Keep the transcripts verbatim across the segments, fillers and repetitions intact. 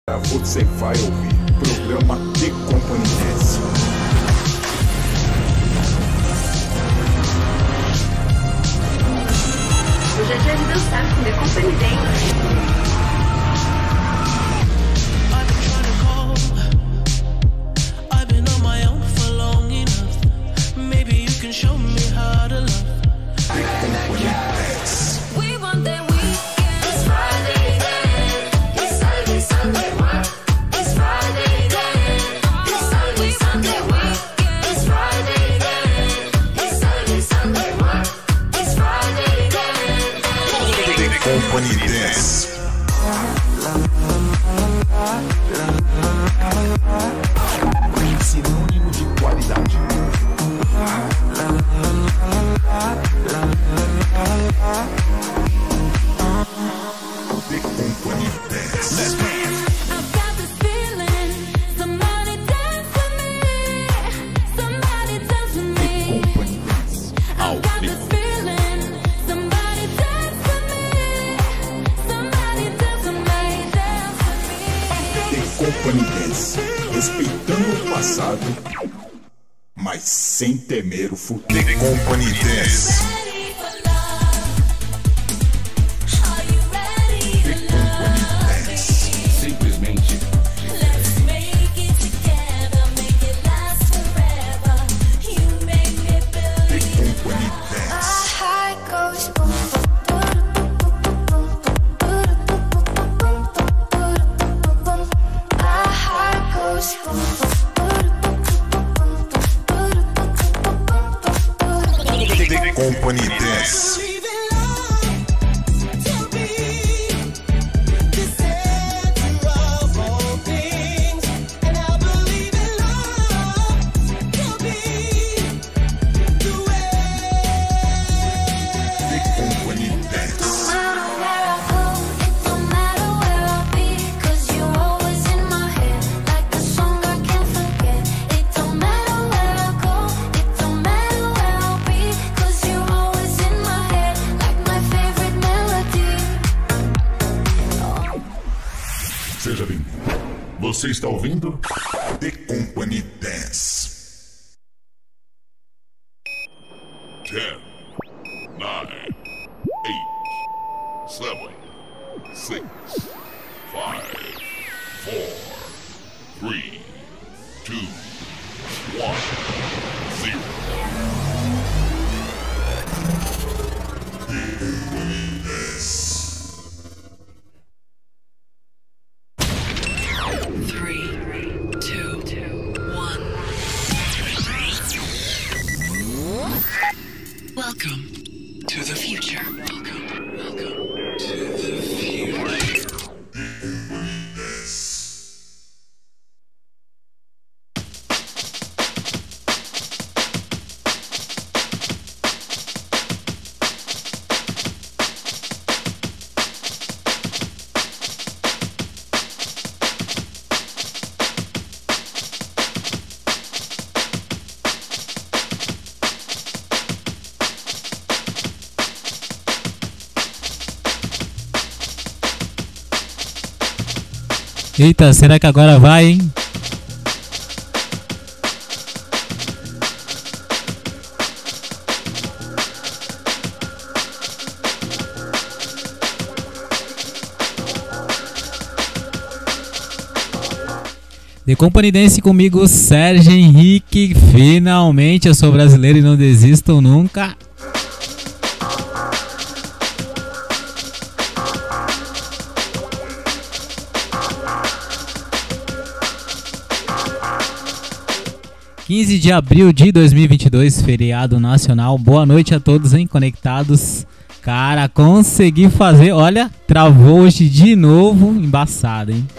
Você vai ouvir programa The Company Dance. Hoje é dia de dançar com The Company Dance. Show me how to love. The Company Dance. We want that weekend. It's Friday then. It's Saturday, Sunday, what? It's Friday then. It's Saturday, Sunday, what? It's Friday then. It's Saturday, Sunday, what? It's Friday then. The Company Dance. Sinônimo de qualidade. The Company Dance. Let's dance. I've got this feeling. Somebody dance with me. Somebody dance with me. The Company Dance. I've got this feeling. Somebody dance with me. Somebody dance with me. Dance with me. The Company Dance. Respeitando o passado, mas sem temer o futuro. The Company Dance. Ready for love? Are you ready The to Company love Dance. me? Simplesmente Let's make it together, make it last forever. You make me The believe. Company My Dance. heart goes boom, boom. My heart goes boom. The Company Dance. The Company Dance. Seja bem-vindo. Você está ouvindo The Company Dance. Ten, nine, eight, seven, six, five, four, three, two, one, zero. The Company Dance. Three, two, one. Welcome to the future. Welcome, welcome to the future. Eita, será que agora vai, hein? The Company Dance comigo, Sérgio Henrique. Finalmente eu sou brasileiro e não desisto nunca. quinze de abril de dois mil e vinte e dois, feriado nacional. Boa noite a todos, hein, conectados. Cara, consegui fazer, olha, travou hoje de novo, embaçado, hein.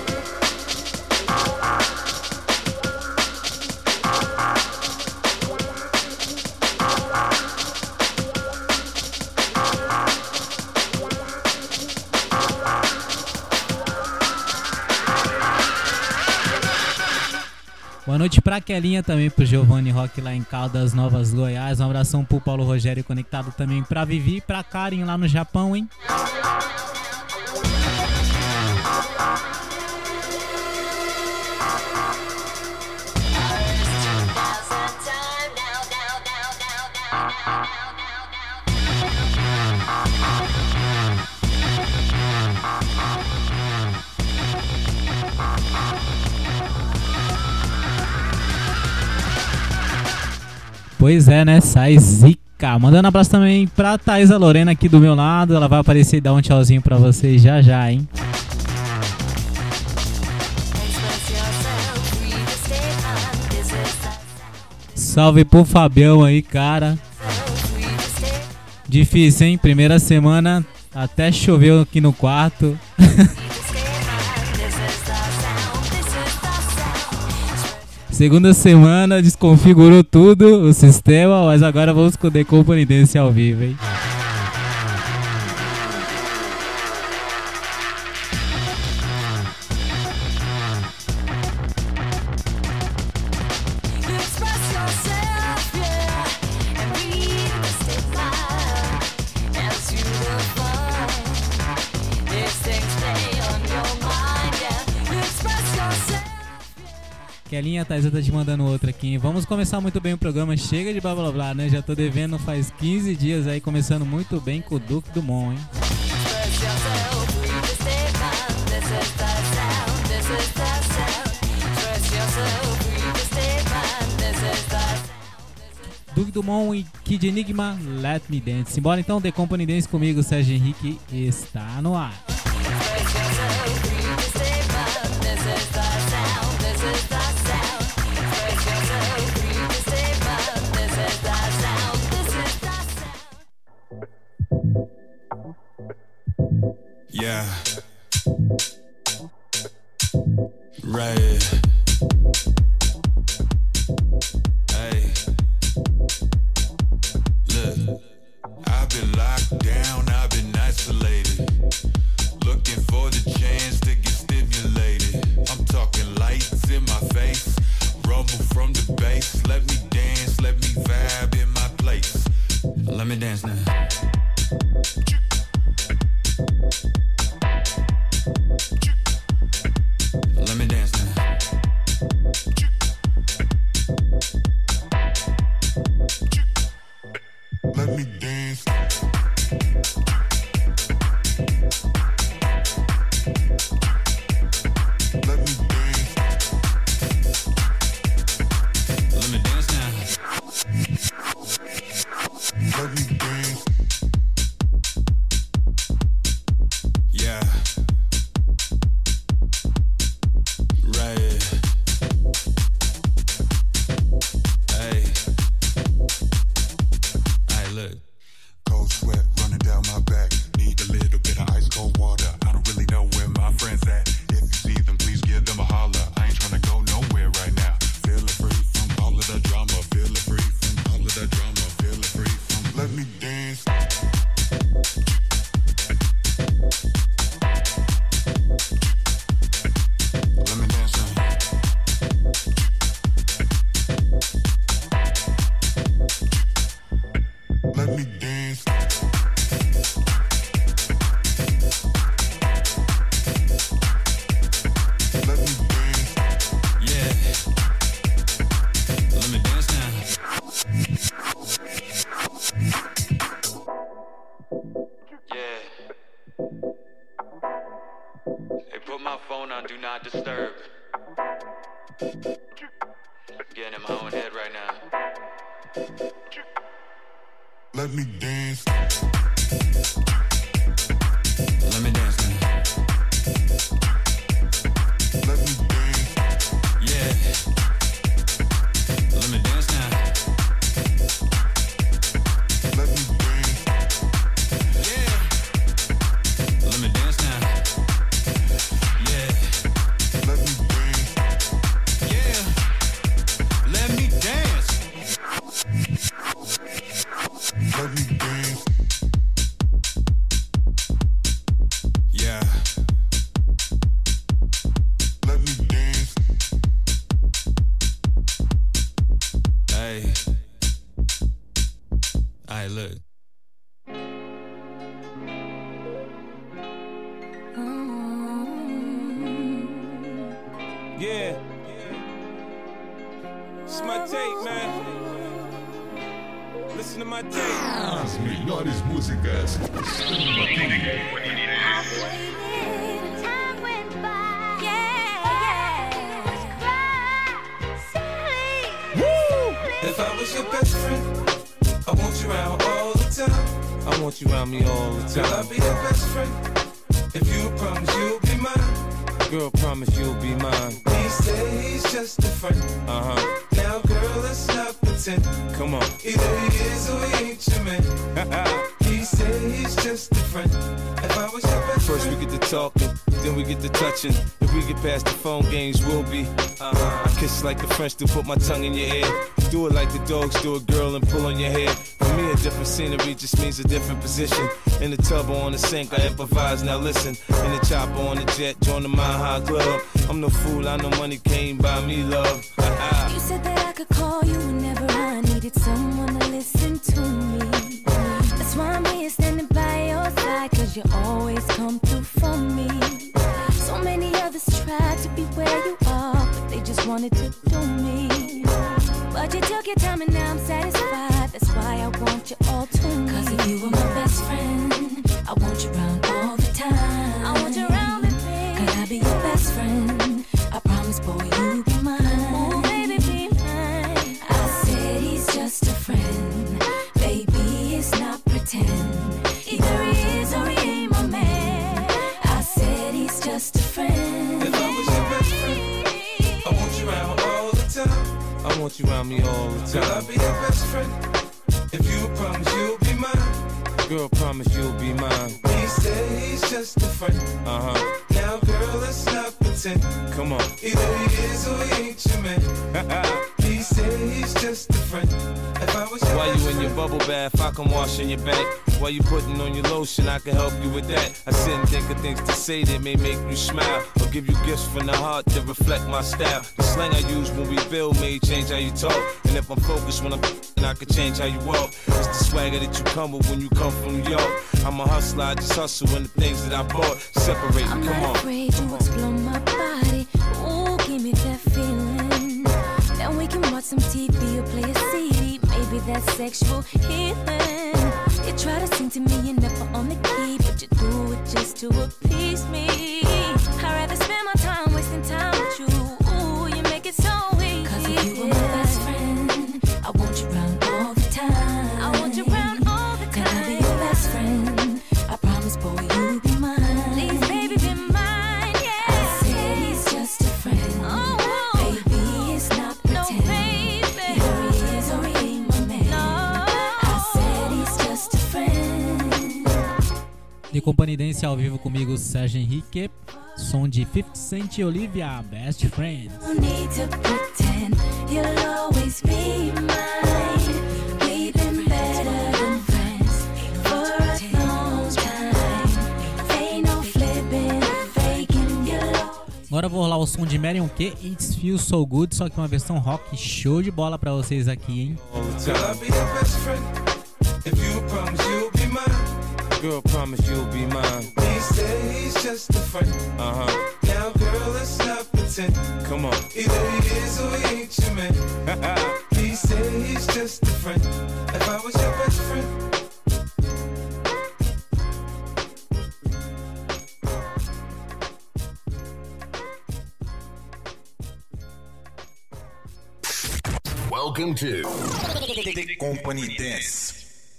Boa noite pra Kelinha, também pro Giovanni Rock lá em Caldas Novas, Goiás. Um abração pro Paulo Rogério conectado também pra Vivi e pra Karen lá no Japão, hein? Pois é, né? Sai zica. Mandando um abraço também pra Thaisa Lorena aqui do meu lado. Ela vai aparecer e dar um tchauzinho pra vocês já já, hein? Salve pro Fabião aí, cara. Difícil, hein? Primeira semana, até choveu aqui no quarto. Segunda semana, desconfigurou tudo o sistema, mas agora vamos com o The Company Dance ao vivo, hein? Kelinha, a Thaisa tá te mandando outra aqui, hein? Vamos começar muito bem o programa, chega de blá blá blá, né? Já tô devendo faz quinze dias aí, começando muito bem com o Duque Dumont, hein? Duque Dumont e Kid Enigma, Let Me Dance. Simbora então, The Company Dance comigo, Sérgio Henrique, está no ar. Yeah. Right. Hey. Look, I've been locked down, I've been isolated. Looking for the chance to get stimulated. I'm talking lights in my face, rumble from the bass. Let me dance, let me vibe in my place. Let me dance now. Let me dance now. Let me dance. Let me dance. Let me dance now. Let me dance. Yeah. Right. Hey. Hey, look. Cold sweat running down my back. Need a little bit of ice cold water. I don't really know where my friends at. If you see them, please give them a holler. I ain't tryna go nowhere right now. Feeling free from all of the drama. Feeling free from all of the drama. Feeling free from. Let me dance. Let me dance now. Let me dance. Let me dance. Yeah. Let me dance now. Yeah. Hey, put my phone on Do Not Disturb. Getting in my own head right now. Let me dance. Let me dance now. Let me dance. Yeah. Let me dance now. Let me dance. Yeah. Let me dance now. Yeah. Let me dance. Yeah. Let me dance. Let me dance. Yeah. Let me dance. Hey. Hey, look. Yeah. It's my tape, man. Listen to my tape. As melhores músicas. Time went by. Yeah, yeah. It was cry, silly, silly. If I was your best friend, I want you around all the time. I want you around me all the Girl, I'll time. be your best friend. If you promise you'll be mine. Girl, promise you'll be mine. He said he's just a friend. Uh huh. Now, girl, let's not pretend. Come on. Either he is or he ain't your man. He said he's just a friend. If I was your best First we friend. get to talking, then we get to touching. If we get past the phone games, we'll be. Uh-huh. I kiss like the French do, put my tongue in your ear. Do it like the dogs do it, girl, and pull on your hair. For me, a different scenery just means a different position. In the tub or on the sink, I improvise, now listen. In the chopper on the jet, join the Mile High Club. I'm no fool, I know money can't buy me love. You said that I could call you whenever I needed someone to listen to me. That's why I'm here standing by your side, cause you always come through for me. So many others tried to be where you are, but they just wanted to do me. But you took your time and now I'm satisfied. That's why I want you all to me. Cause if you were my best friend, I want you around all the time. I want you around me, baby. Could I be your best friend? I promise, boy, you'll be mine. Oh, baby, be mine. I said he's just a friend. Baby, it's not pretend. Either he is or he ain't my man. I said he's just a friend. If I was your best friend, I want you around all the time. I want you around me all the Girl, I'll time. be your best friend. If you promise you'll be mine. Girl, promise you'll be mine. He said he's just a friend. Uh huh. Now, girl, let's not pretend. Come on. Either he is or he ain't your man. He said he's just a friend. If I was your While best you in your friend, bubble bath, I come washing your back. While you putting on your lotion, I can help you with that. I sit and think of things to say that may make you smile, or give you gifts from the heart that reflect my style. The slang I use when we build may change how you talk, and if I'm focused when I'm and I can change how you walk. It's the swagger that you come with when you come from New York. I'm a hustler, I just hustle in the things that I bought. Separate, I'm come not on. afraid to explore my body. Ooh, give me that feeling. Then we can watch some T V or play a C D. Maybe that's sexual healing. You try to sing to me, you're never on the key, but you do it just to appease me. I'd rather spend my time wasting time with you. Ooh, you make it so easy. Cause if you were my best friend, I want you around all the time. I want you around all the time. Can I be your best friend? I promise, boy, you'll be mine. Please, baby, be mine, yeah. I said he's just a friend. Oh, baby, it's not pretend. No, baby. Either he is or he ain't my man. No. I said he's just a friend. De Companhia Dance ao vivo comigo, Sérgio Henrique. Som de fifty Cent e Olivia, Best Friend. No need to pretend you'll always be mine. We've been better than friends for a long time. Ain't no flipping, faking your love. Agora eu vou rolar o som de Marion K, It Feels So Good, só que uma versão rock show de bola pra vocês aqui, hein? All the girl, I'll time. be your best friend. If you promise you'll be mine. Girl, promise you'll be mine. He said he's just a friend. Uh huh. Now, girl, let's not pretend. Come on. Either he is or he ain't your man. He said he's just a friend. If I was your best friend. Welcome to The Company Dance.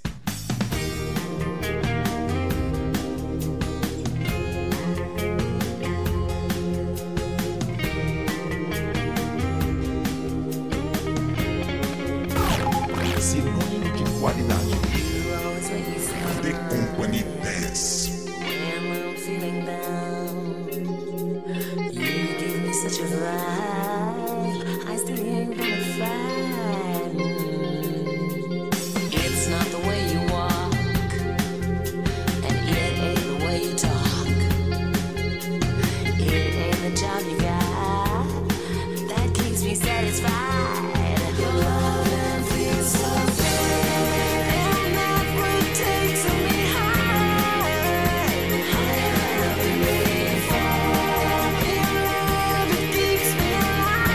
Sinônimo de qualidade. You always make me smile The Company Dance. when I'm feeling down. You give me such a vibe. I still ain't gonna fight. It's not the way you walk, and it ain't the way you talk. It ain't the job you got that keeps me satisfied. Your love feels so good, and that will take me high, higher than before. Your love, it keeps me alive.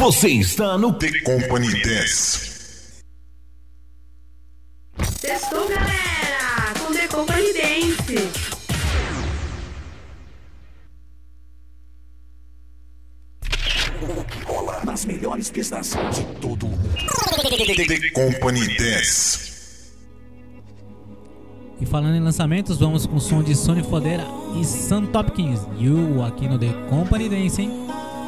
Você está no The Company Dance. Sextou, galera, com The Company Dance. O que rola nas melhores pistas de todo o mundo. The Company Dance. E falando em lançamentos, vamos com o som de Sony Fodera e Sun Topkins. You aqui no The Company Dance, hein?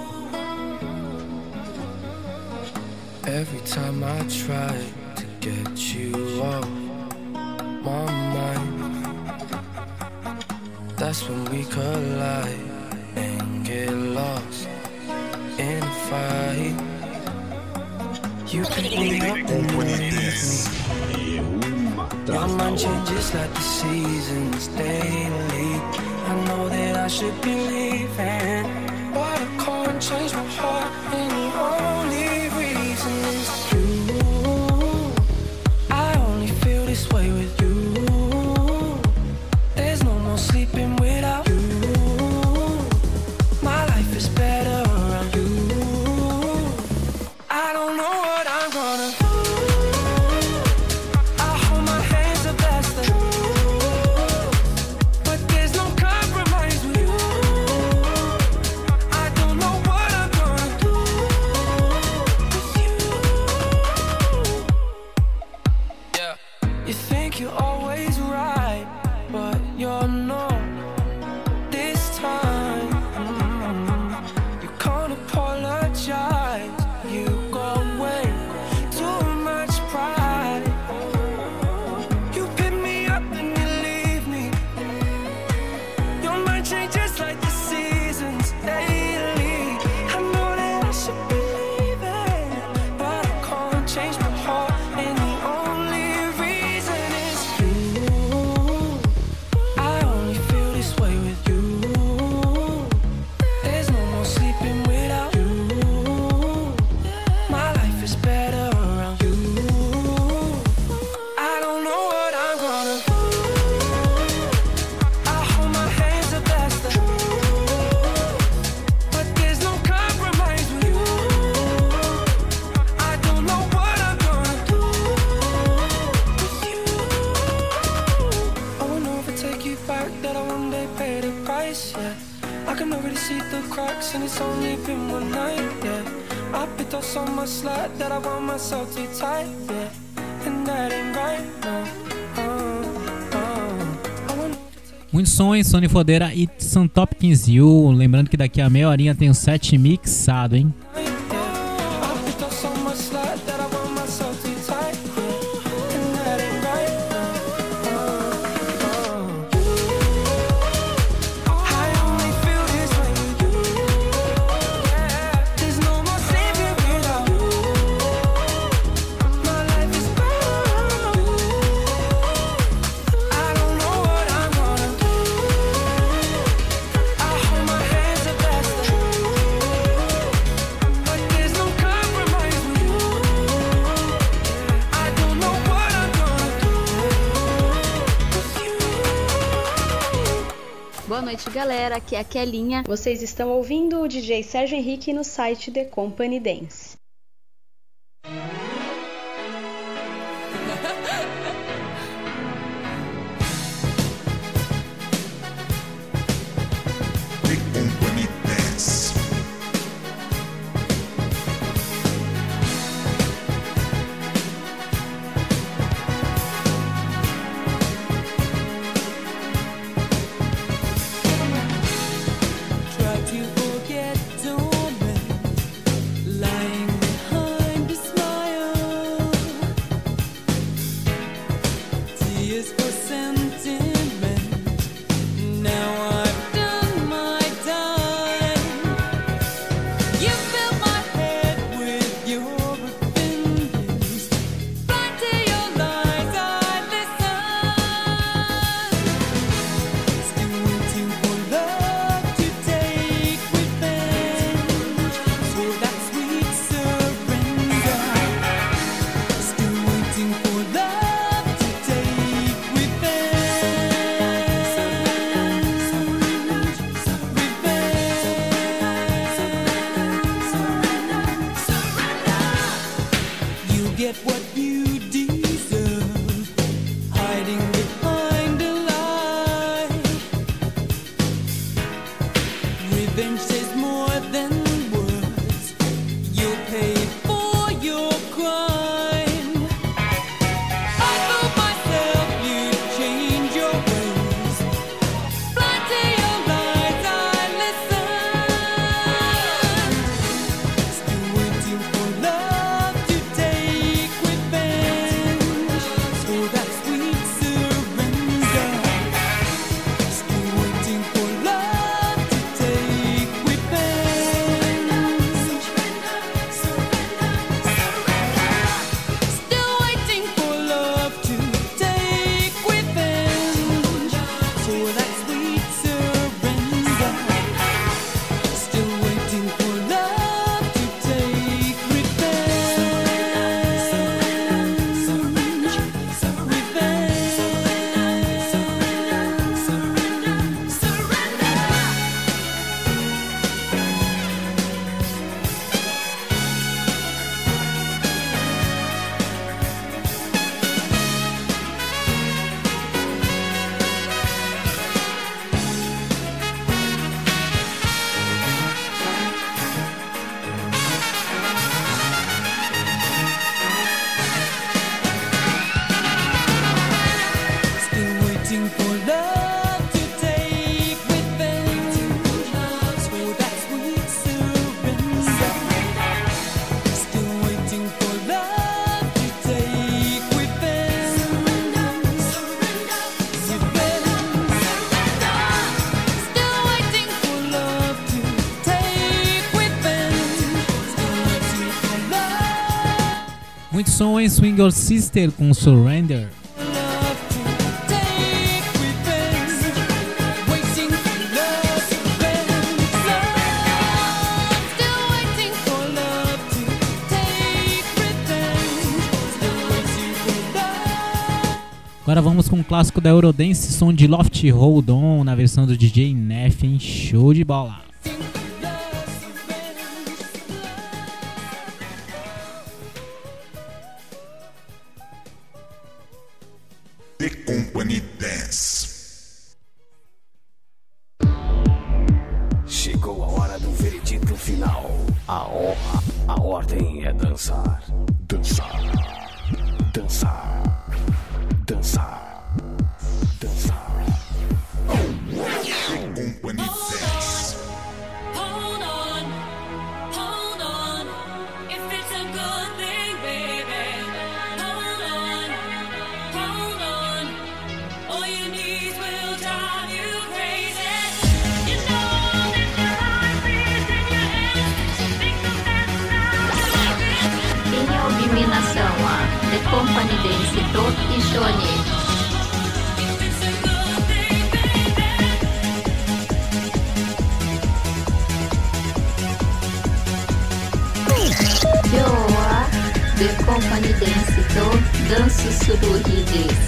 Every time I try to get you off my mind, that's when we collide and get lost in a fight. You pick me up and you leave me. Your mind changes like the seasons daily. I know that I should be leaving, but I can't change my heart, and the only reason is you. I only feel this way with you. There's no more sleeping without you. My life is better around you. I don't know what I'm gonna do. Muitos sons, Sony Fodera e Sun Topkins You. Lembrando que daqui a meia horinha tem o set mixado, hein? Boa noite, galera. Aqui é a Kelinha. Vocês estão ouvindo o D J Sérgio Henrique no site The Company Dance. The Company Dance. Try to forget, don't lying get what you deserve, hiding behind a lie. Revenge says more than words. You'll pay for your crime. I told myself you'd change your ways. Blind to your lies, I listened. Still waiting for love to take revenge. So that sweet surrender. Still waiting for love to take revenge. Still waiting for love to take revenge. So that sweet surrender. Still waiting for love to take Still waiting for love to take revenge. So that sweet surrender. Still waiting for love to take revenge. Still waiting for love to take revenge. Still waiting for love. Muito som em Swing Your Sister com Surrender. Agora vamos com um clássico da Eurodance, som de Loft Hold On, na versão do D J Neff, hein? Show de bola! The Company Dance. Chegou a hora do veredito final. A honra, a ordem é dançar. Dançar. Dançar. Dançar. Dançar. Company Dance. Hold on, hold on. If it's a good thing, baby. Hold on, hold on. All your needs will drive you crazy. You know that your heart beats in your head. Think of that now. Em eliminação a The Company Dance do Pichone. Yoa The Company Dance do Danço Suruhidis.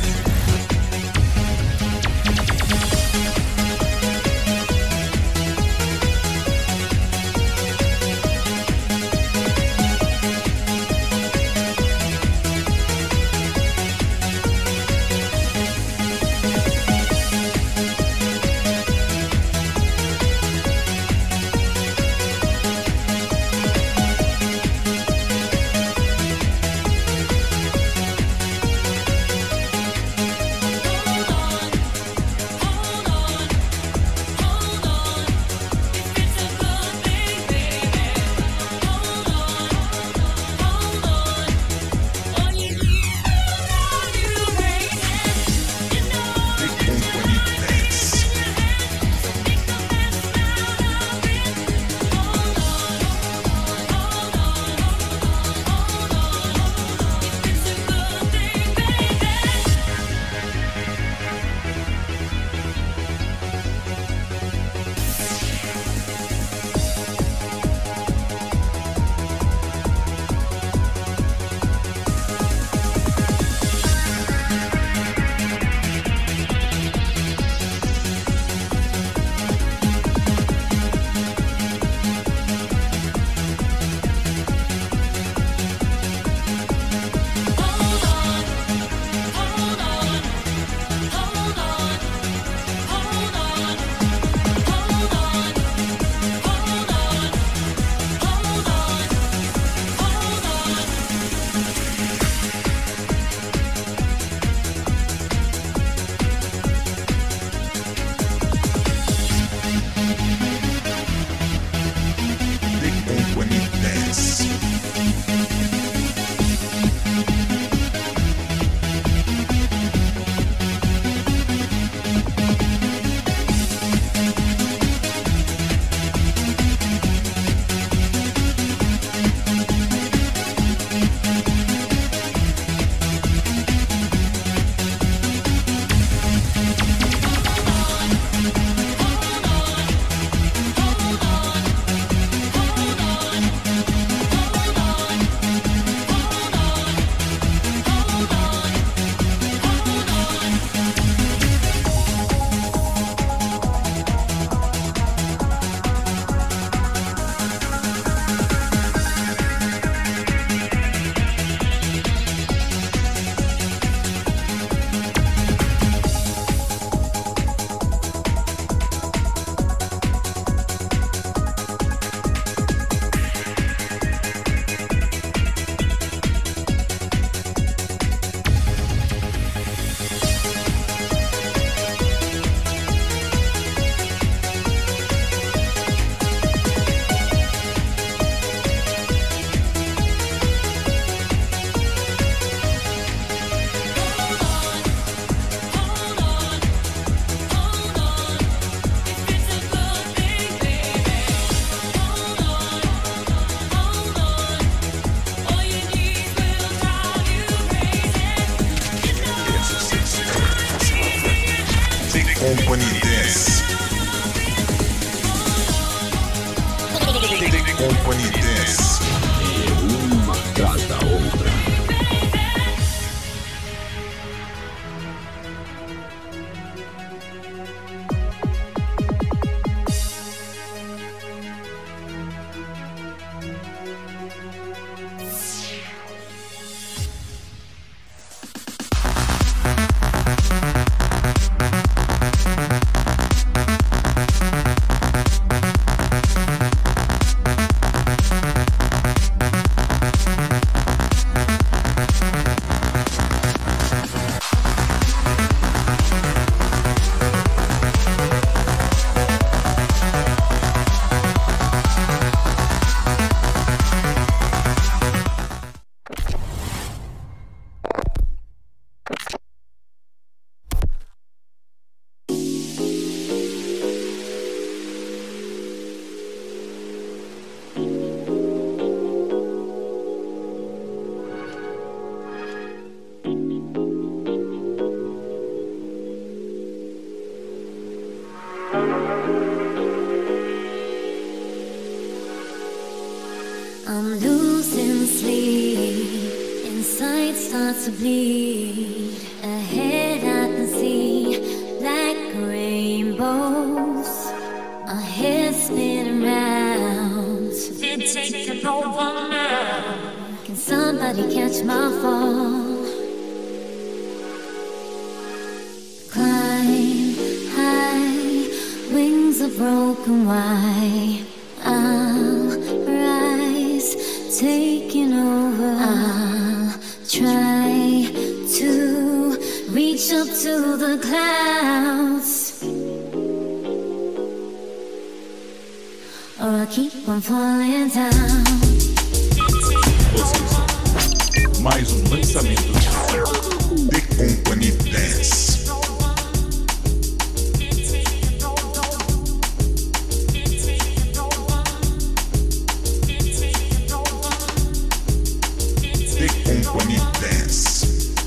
Company Dance. É uma atrás da outra. I'm losing sleep, inside starts to bleed. Ahead I can see black rainbows. Our heads spin around. It's taking over now. Can somebody catch my fall? Climb high, wings are broken wide. I'll rise, taking over. I'll try to reach up to the clouds, or I'll keep on falling down. Vocês, mais um lançamento The Company Dance. Company Dance.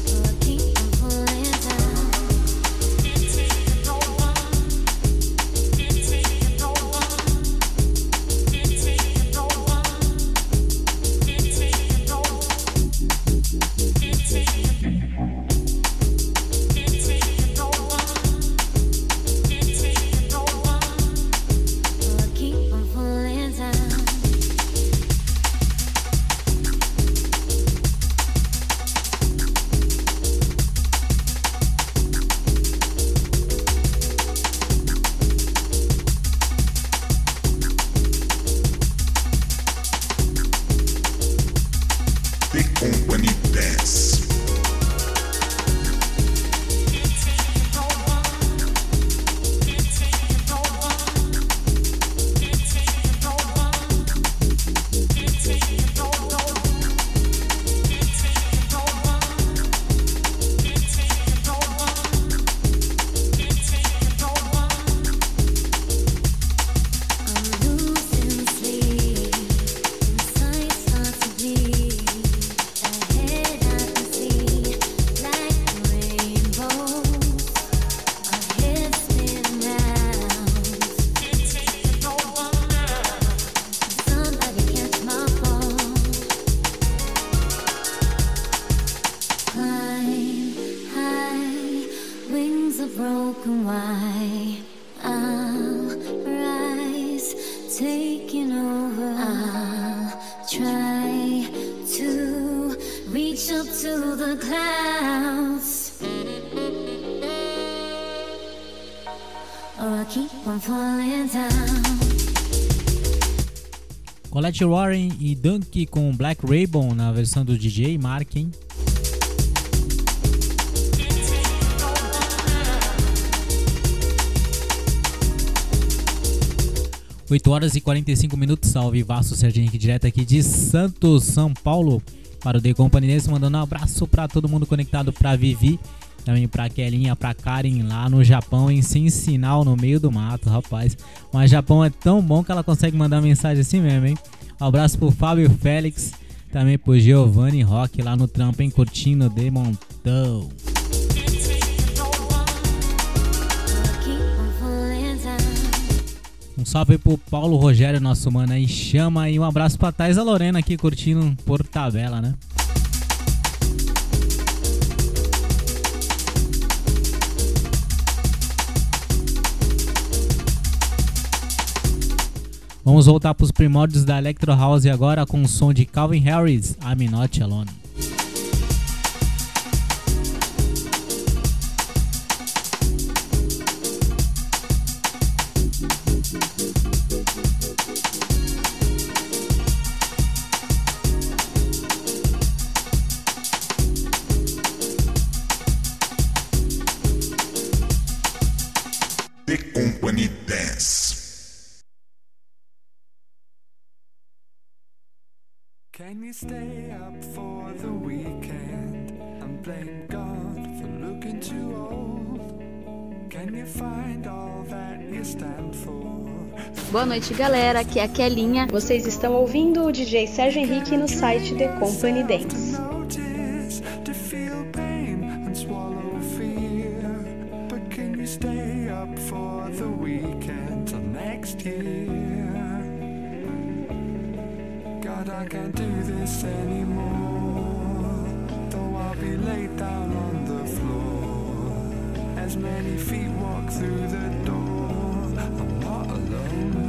The Company Dance. Broken wide, I'll rise, taking over. I'll try to reach up to the clouds, or I'll keep on falling down. Colette Warren e Dunk com Black Rainbow na versão do D J Mark, hein? oito horas e quarenta e cinco minutos, salve Vasso Serginho aqui, direto aqui de Santos, São Paulo, para o The Company Dance, mandando um abraço para todo mundo conectado, para Vivi, também pra Kelinha, pra Karen lá no Japão, em sem sinal no meio do mato, rapaz. Mas Japão é tão bom que ela consegue mandar mensagem assim mesmo, hein? Um abraço pro Fábio Félix, também pro Giovanni Rock lá no trampo, hein? Curtindo de montão. Um salve aí pro Paulo Rogério, nosso mano aí, chama, e um abraço pra Thais a Lorena aqui curtindo por tabela, né? Vamos voltar pros primórdios da Electro House agora com o som de Calvin Harris, I'm Not Alone. The Company Dance. Can you stay up for the weekend and blame God for looking too old? Can you find all that you stand for? Boa noite, galera. Aqui é a Kelinha. Vocês estão ouvindo o D J Sérgio Henrique no site The Company Dance. Notice to feel pain and swallow fear, but can you stay up for the weekend till next year? God, I can't do this anymore, though I'll be laid down on the floor as many feet walk through the door. I'm not alone.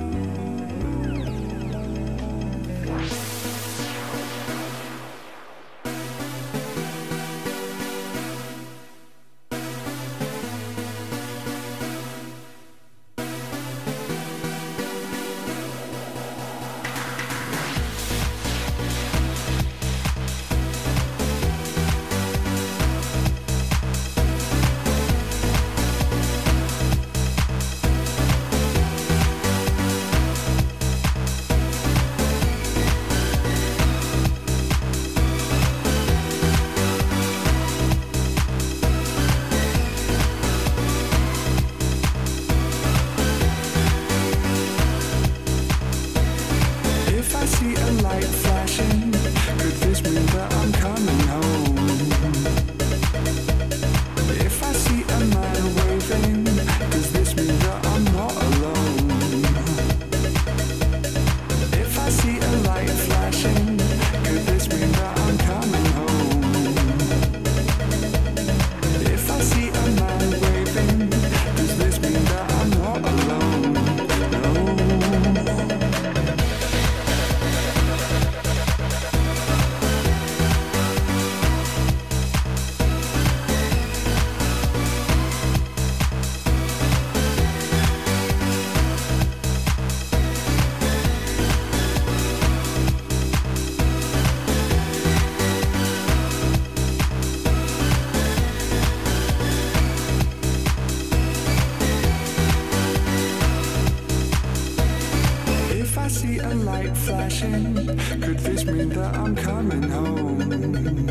Could this mean that I'm coming home?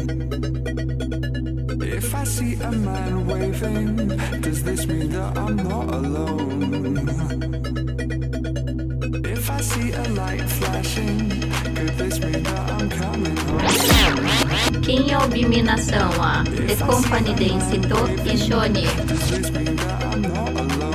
If I see a man waving, does this mean that I'm not alone? If I see a light flashing, could this mean that I'm coming home? Quem ouve Minação a The Company Dance Do e Shone. Does this mean that I'm not alone?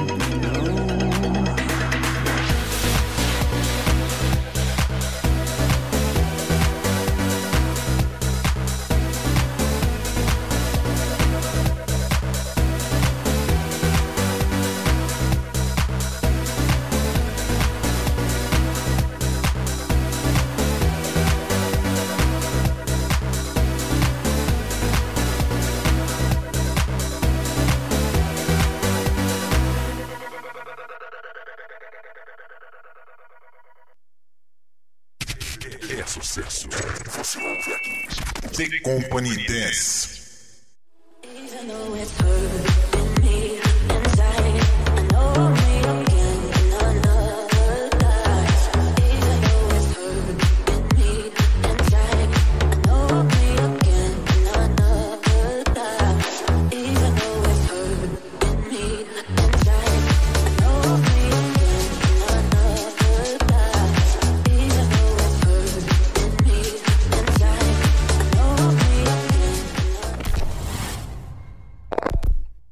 É sucesso. Você ouve aqui. The Company Dance. Even though it's hurting me inside, I know I'll meet again in another life. Even though it's hurting me inside, I know I'll meet again in another life. Even though it's hurting me inside, I know I'll meet again in another life. Even though it's hurting me inside, I know I'll meet again.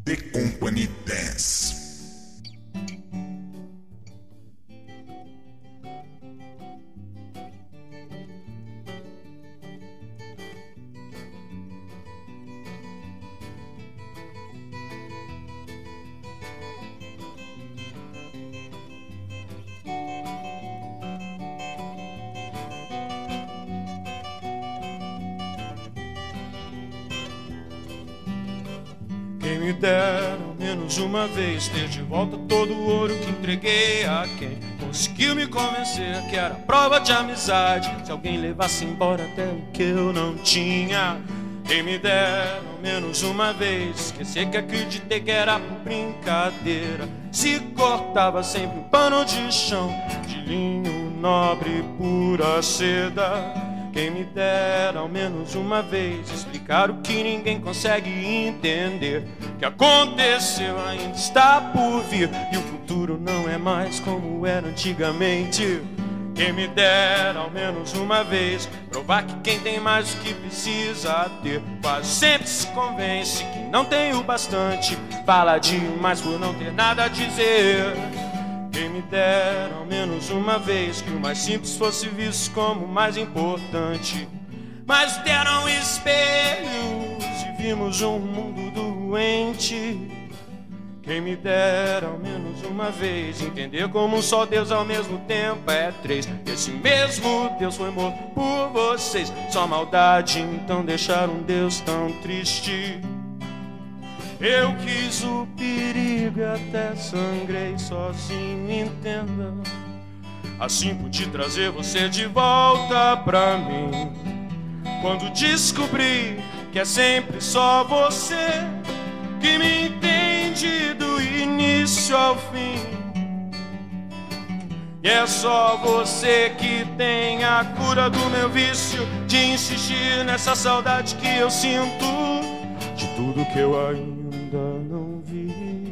The Company Dance. Quem me dera ao menos uma vez ter de volta todo o ouro que entreguei a quem conseguiu me convencer que era prova de amizade se alguém levasse embora até o que eu não tinha. Quem me dera ao menos uma vez esquecer que acreditei que era por brincadeira. Se cortava sempre um pano de chão de linho nobre pura seda. Quem me dera ao menos uma vez explicar o que ninguém consegue entender. O que aconteceu ainda está por vir e o futuro não é mais como era antigamente. Quem me dera ao menos uma vez provar que quem tem mais do que precisa ter quase sempre se convence que não tem o bastante. Fala demais por não ter nada a dizer. Quem me dera ao menos uma vez que o mais simples fosse visto como o mais importante. Mas deram espelhos e vimos um mundo doente. Quem me dera ao menos uma vez entender como um só Deus ao mesmo tempo é três. Esse mesmo Deus foi morto por vocês. Só maldade então deixar um Deus tão triste. Eu quis o perigo e até sangrei sozinho, entenda. Assim pude trazer você de volta pra mim. Quando descobri que é sempre só você que me entende do início ao fim. E é só você que tem a cura do meu vício de insistir nessa saudade que eu sinto de tudo que eu ainda não vi.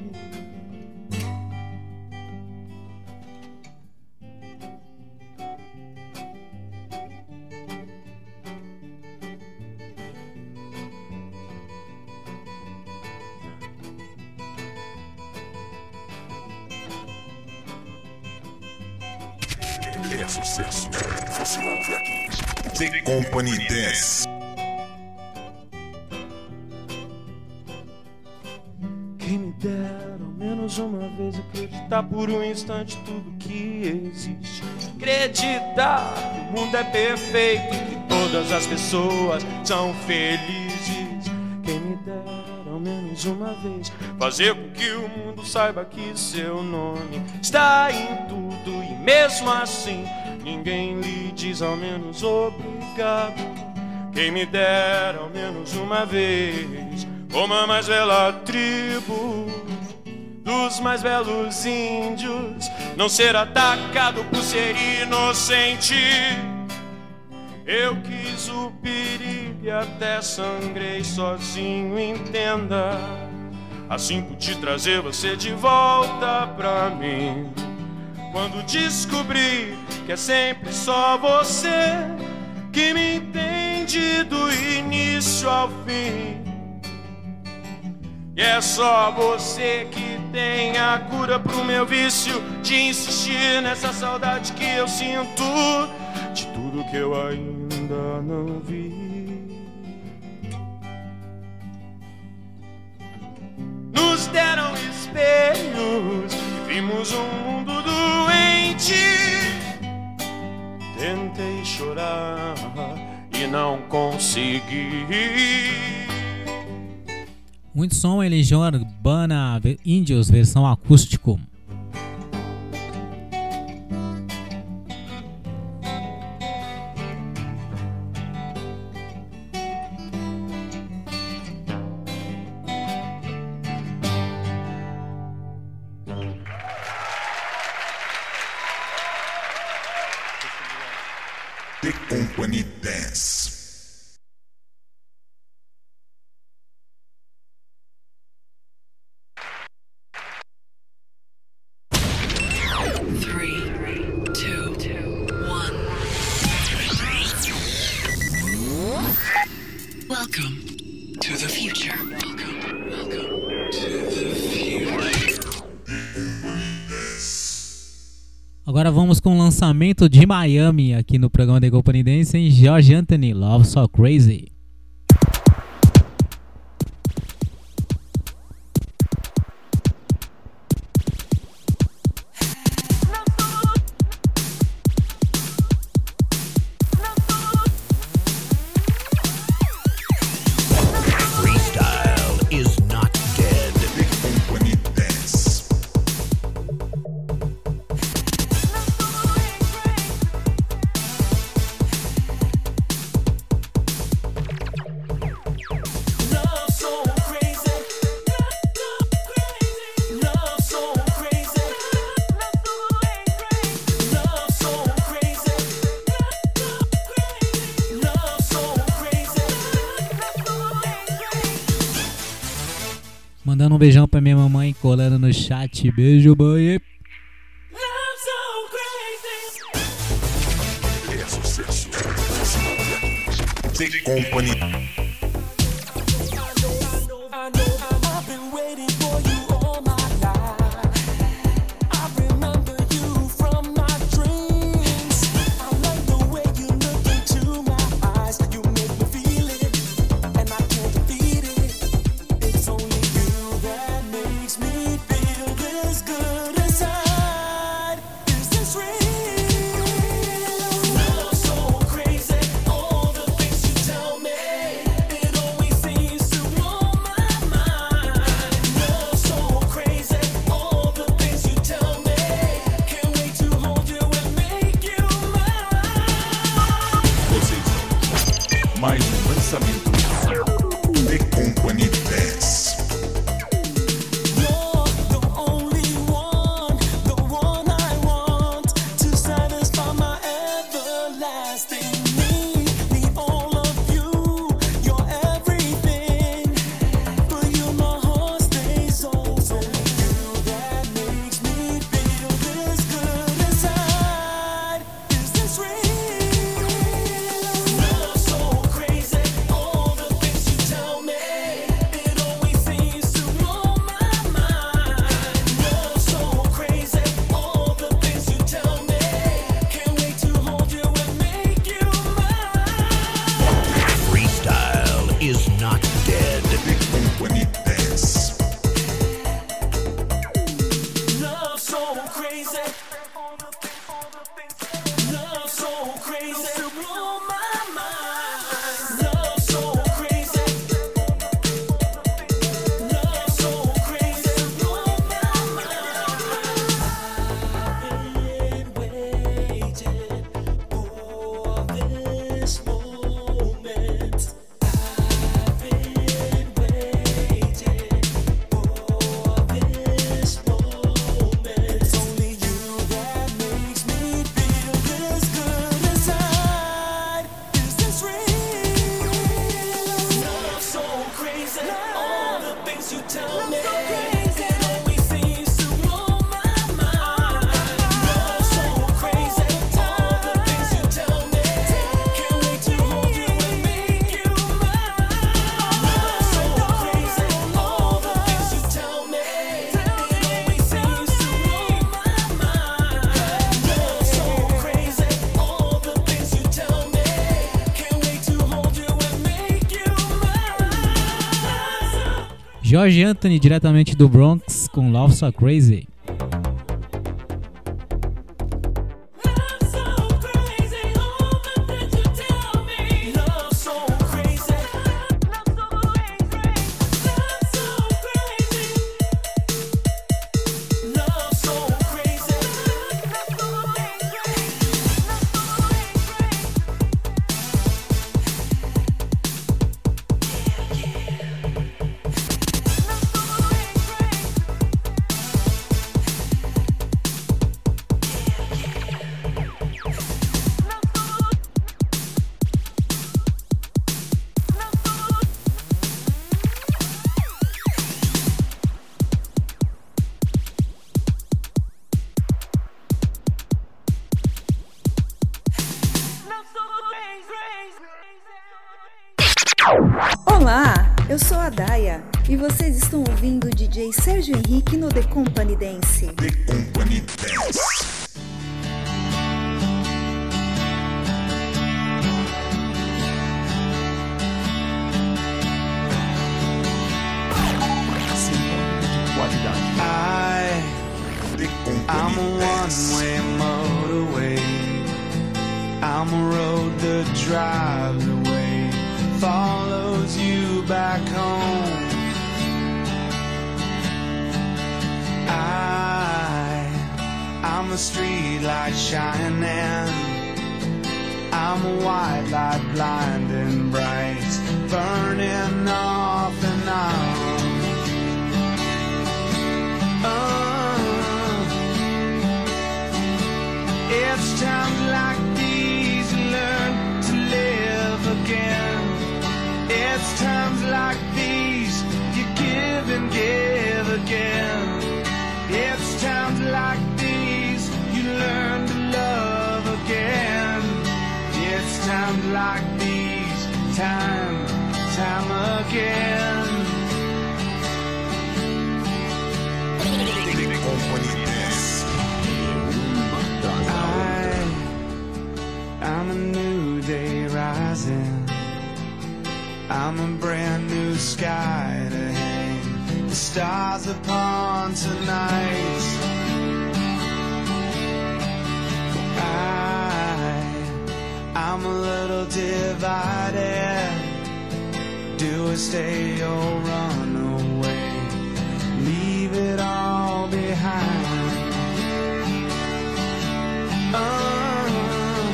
É sucesso. Você ouve aqui. The Company Dance. Quem me dera ao menos uma vez acreditar por um instante tudo que existe. Acreditar que o mundo é perfeito, que todas as pessoas são felizes. Quem me dera ao menos uma vez fazer com que o mundo saiba que seu nome está em tudo e mesmo assim ninguém lhe diz ao menos obrigado. Quem me dera ao menos uma vez como a mais bela tribo dos mais belos índios não ser atacado por ser inocente. Eu quis o perigo e até sangrei sozinho, entenda. Assim pude trazer você de volta pra mim. Quando descobri que é sempre só você que me entende do início ao fim. E é só você que tem a cura pro meu vício de insistir nessa saudade que eu sinto de tudo que eu ainda não vi. Nos deram espelhos e vimos um mundo doente. Tentei chorar e não consegui. Muito som em Legião Urbana Índios, versão acústico. The Company Dance. Three, two, one. Welcome to the future. Welcome, welcome to the Agora vamos com o lançamento de Miami aqui no programa The Company Dance em George Anthony, Love So Crazy. Freestyle is not dead. The Company Dance. Love so crazy, love so crazy, love so crazy, love so crazy. Mandando um beijão pra minha mamãe colando no chat. Beijo, mãe. Love so crazy. É sucesso. The Company. I know I've been waiting for you all my life. I remember you from my dreams. I like the way you look into my eyes. You make me feel it, and I can't defeat it. It's only you that makes me feel this good inside. Is this real? Love so crazy, all the things you tell me. It always seems to blow my mind. Love so crazy, all the things you tell me. Can't wait to hold you and make you mine. Vocês vão mais um lançamento. The Company Dance. You're the only one, the one I want to satisfy my everlasting need. Need all of you, you're everything. For you, my heart stays on. So you that makes me feel this good inside. Is this real? Love so crazy, all the things you tell me. It always seems to blow my mind. Love so crazy, all the things you tell me. Can't wait to hold you and make you mine. Freestyle is not dead. The Company Dance. Love so crazy. Love so crazy to blow my mind. Love so crazy. Love so crazy to blow my mind. I've been waiting for this moment. I've been waiting for this moment. It's only you that makes me feel this good inside. Is this real? Love so crazy, all the things you tell me. It always seems to blow my mind. Love so crazy, all the things you tell me. Can't wait to hold you and make you mine. Love so crazy, all the things you tell me. It always seems to blow my mind. Love so crazy, all the things you tell me. Can't wait to hold you and make you mine. George Anthony, diretamente do Bronx, com Love So Crazy. Love so crazy, all the things you tell me. Love so crazy, love so crazy, love so crazy, love so Olá, eu sou a Daya e vocês estão ouvindo o D J Sérgio Henrique no The Company Dance. The Company Dance. I'm a one-way motorway. I'm a road that drives away, follows you back home. I, I'm a street light shining. I'm a white light blinding bright, burning off and on. Oh, it's times like these you learn to live again. It's times like these you give and give again. It's times like these you learn to love again. It's times like these, time, time again. I, I'm a new day rising. I'm a brand new sky to hang the stars upon tonight. I, I'm a little divided. Do I stay or run away? Leave it all behind. Oh,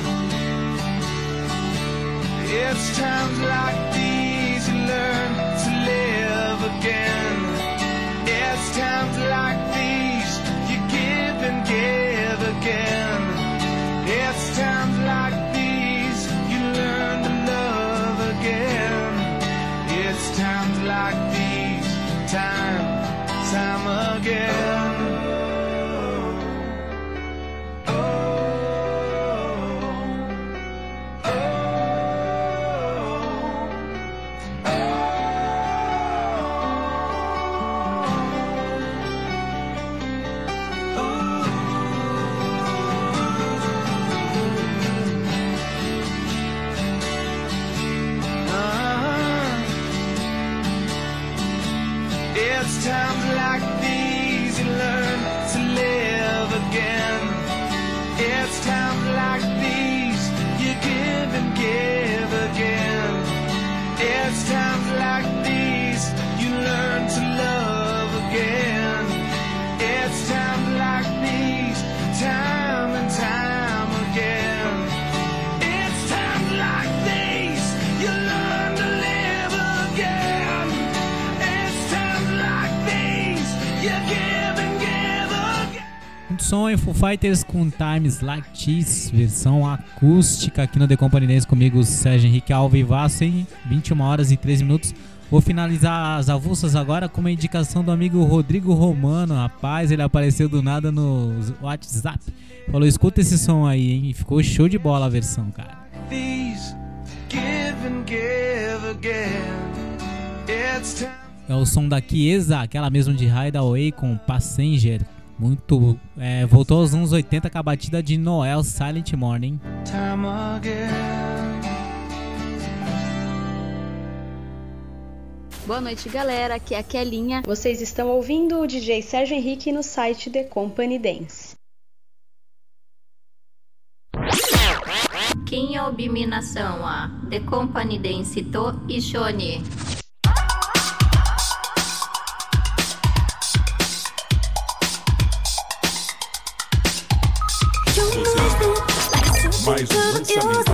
it's times like these you learn to live again. It's times like these you give and give again. It's times like these you learn to love again. It's times like these, time, time again. It's times like these you learn to live again. It's times like these you give and give again. It's times like these you learn to love again. It's times like these, time and time again. It's times like these you learn to live again. It's times like these you give and give again. Muito som em Foo Fighters com Times Like This, versão acústica aqui no The Company Dance comigo, Sérgio Henrique Alvivaço, em vinte e uma horas e três minutos. Vou finalizar as avulsas agora com uma indicação do amigo Rodrigo Romano. Rapaz, ele apareceu do nada no WhatsApp. Falou, escuta esse som aí, hein? Ficou show de bola a versão, cara. These give and give again. It's time. É o som da Chiesa, aquela mesmo de Hideaway com Passenger. Muito, é, voltou aos anos oitenta com a batida de Noel, Silent Morning. Time again. Boa noite, galera. Aqui é a Kelinha. Vocês estão ouvindo o D J Sérgio Henrique no site The Company Dance. Quem é obminação a The Company Dance To e Shone. Mais um lançamento.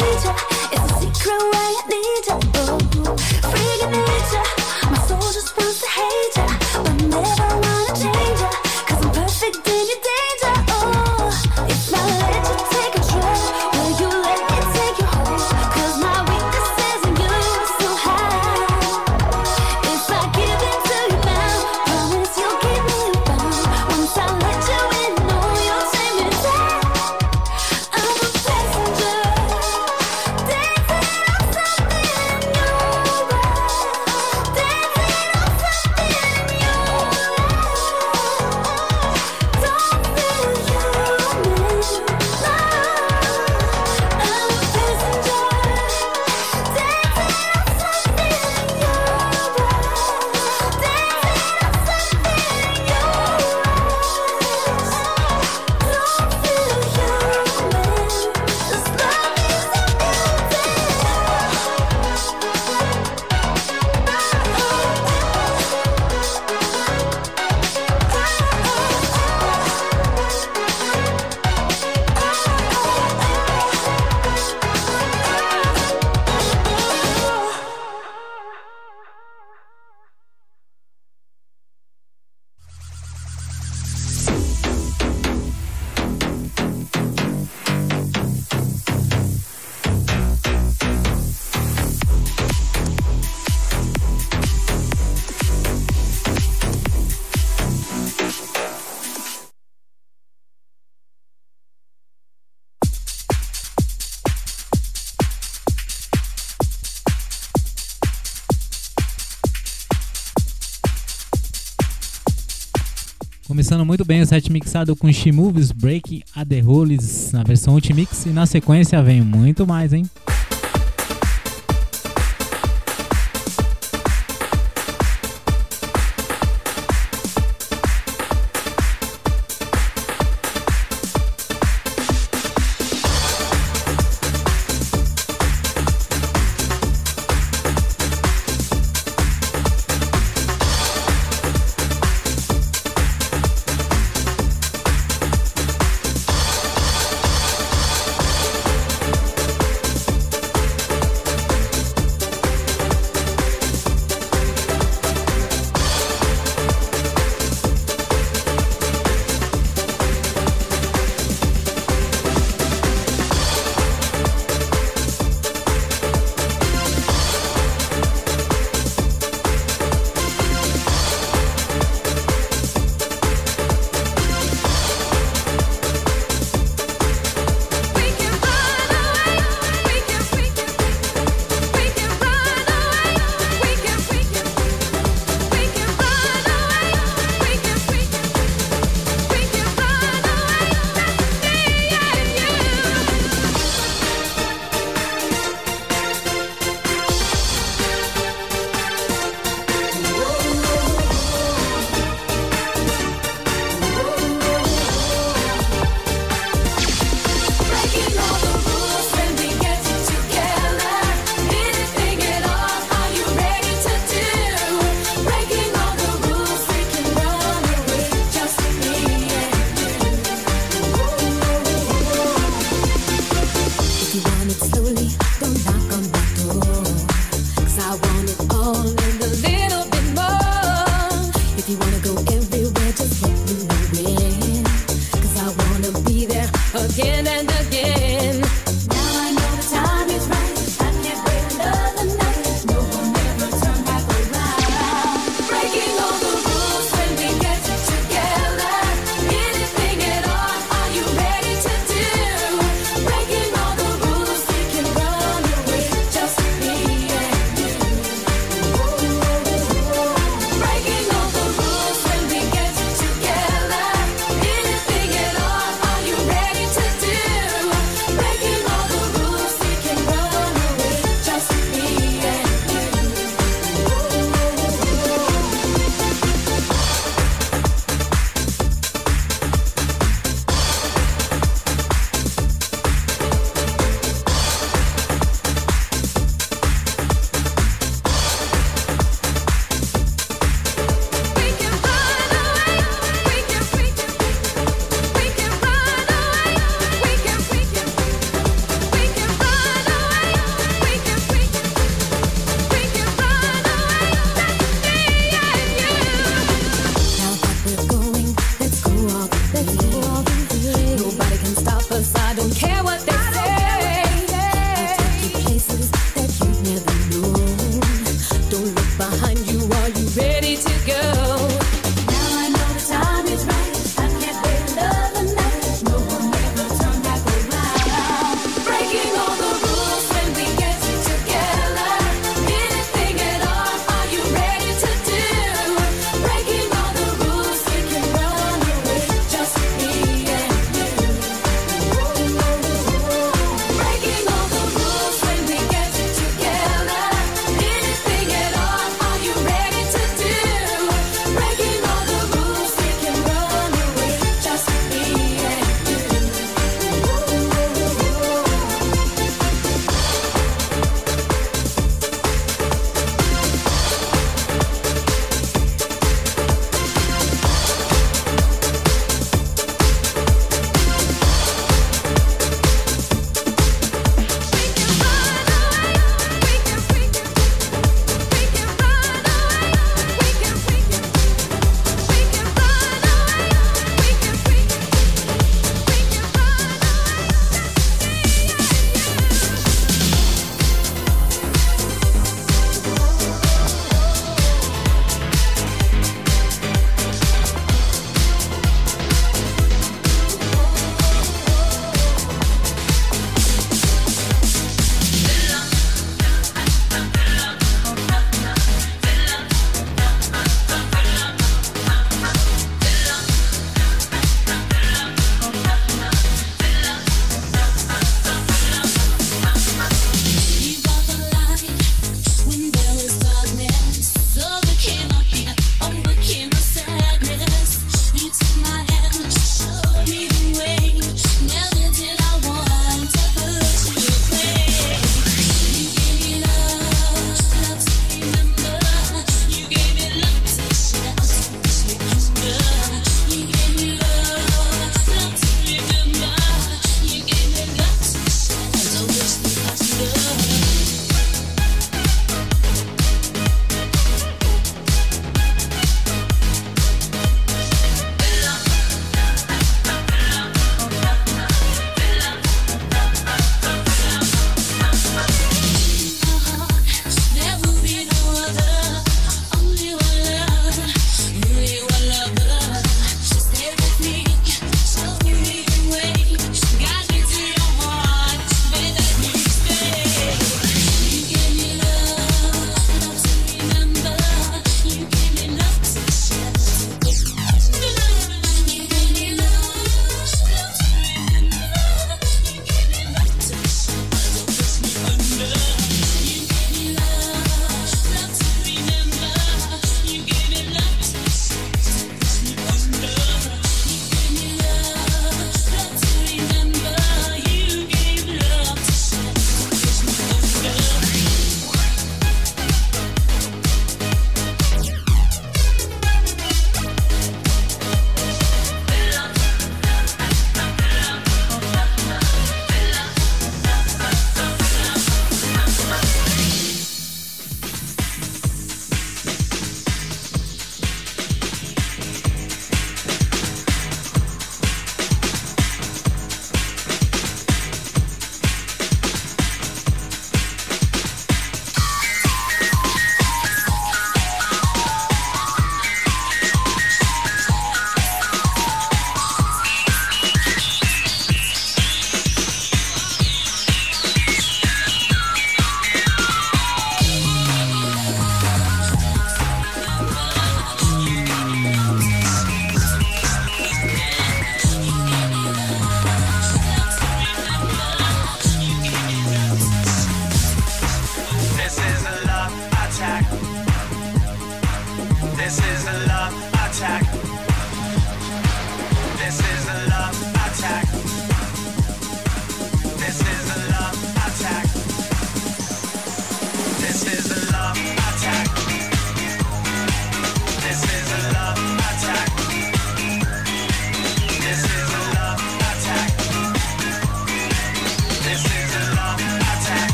need ya. It's a secret why I need ya. Oh, freaking need ya. My soul just wants to hate ya, but never wanna change ya. Cause I'm perfect in your danger. Oh, if I let you take control, will you let me take you home? Cause my weakness isn't you so high. If I give in to you now, promise you'll keep me around. Once I let you in, know you'll take me down. I'm a passenger, dancing on something in your world. Dancing on something in your life. Don't feel human. No, I'm a passenger, dancing on something in your world. Dancing on something in your eyes. Don't feel human. This love is a Começando muito bem o set mixado com She-Moves, Break a The Rules na versão Ultimix, e na sequência vem muito mais, hein? Again and again. Now I know the time is right. I can't wait another night. No one ever turn back around. Breaking all the rules when we get together. Anything at all, are you ready to do? Breaking all the rules, we can run away.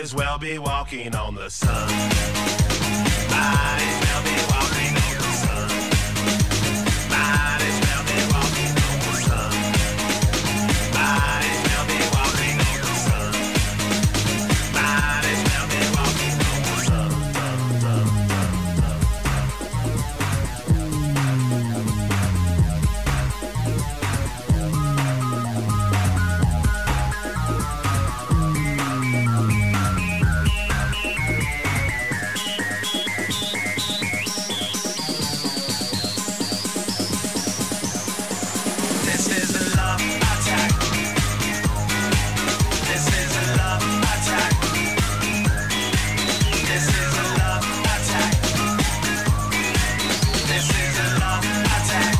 as well be walking on the sun. Might as well be walking on the sun. Might as well be walking on the sun. Might as well be walking on the sun. Might as well be walking on the sun. This is a love attack. This is a love attack. This is a love attack. This is a love attack.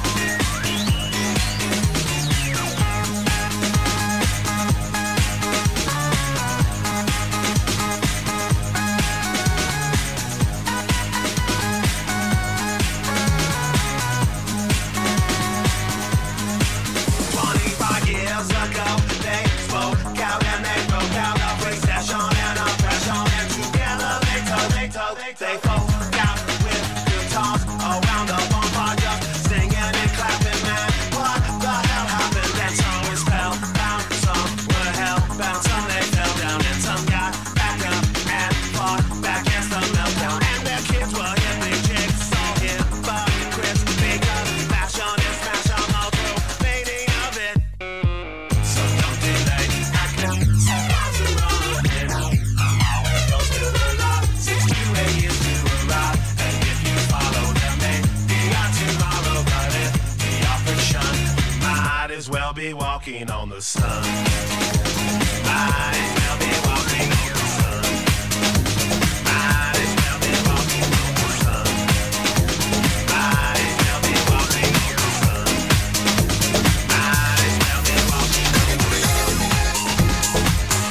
twenty-five years ago, they spoke out and they broke out of recession and oppression, and together they told, they told, they folk out with guitars around the bonfire, just singing and clapping, man. What the hell happened? Then some was spellbound, some were hellbound, some they fell down, and some got back up and fought back against the meltdown, and their kids were hippie jigsaw, hip hop, crisp, because fashion is fashion, all through fading of it. So don't delay, I can surprise you running. I'm always close to the light, six to eight years to arrive, and if you follow them, maybe got tomorrow, but if the option, might as well be walking on the sun. Might as well be walking on the sun. Might as well be walking on the sun. Might as well be walking on the sun. Might as well be walking on the sun.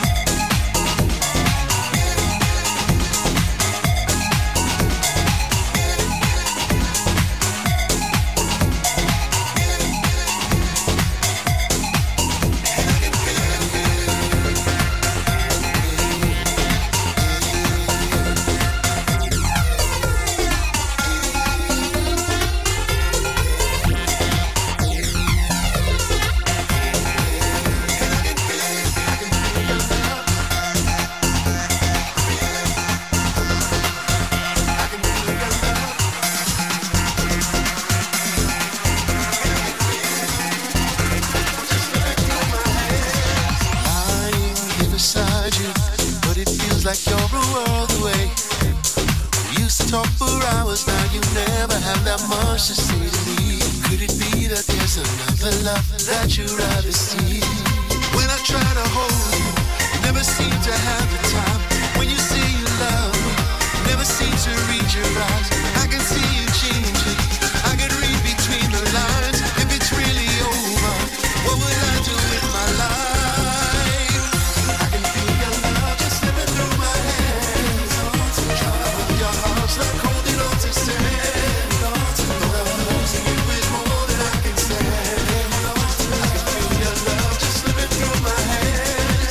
Lying here beside you, but it feels like you're a world away. We used to talk for hours, now you never have that much to say to me. Could it be that there's another love that you'd rather see? When I try to hold you, never seem to have the time. When you say you love me, never seem to read your eyes. I can see you changing, I can read between the lines. If it's really over, what would I do with my life? I can feel your love just slipping through my hands. Trying to hold your arms like holding on to sand. Losing you is more than I can stand. I can feel your love just slipping through my hands.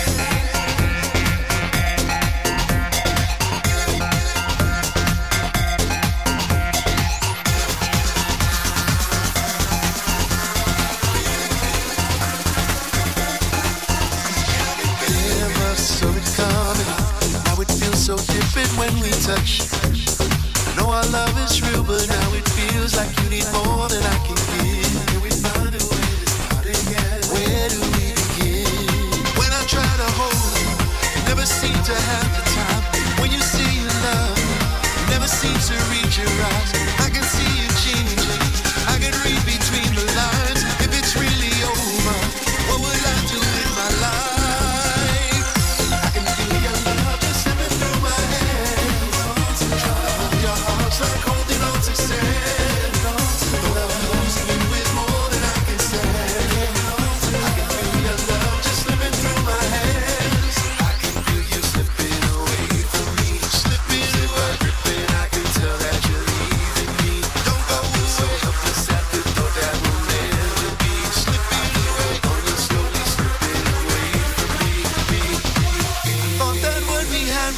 Never saw it coming. Now it feels so different when we touch. I know our love is real, but now it feels like you need more than I can give. Can we find a way to start again? Where do we begin? When I try to hold you, never seem to have the time. When you say you love me, never seem to read your eyes. I can see you changing, I can read between the lines. If it's really over, what would I do with my life? I can feel your love just slipping through my hands. Trying to hold your arms like holding on to sand. Love losing you is more than I can stand. I can feel your love just slipping through my hands. I can feel you slipping away.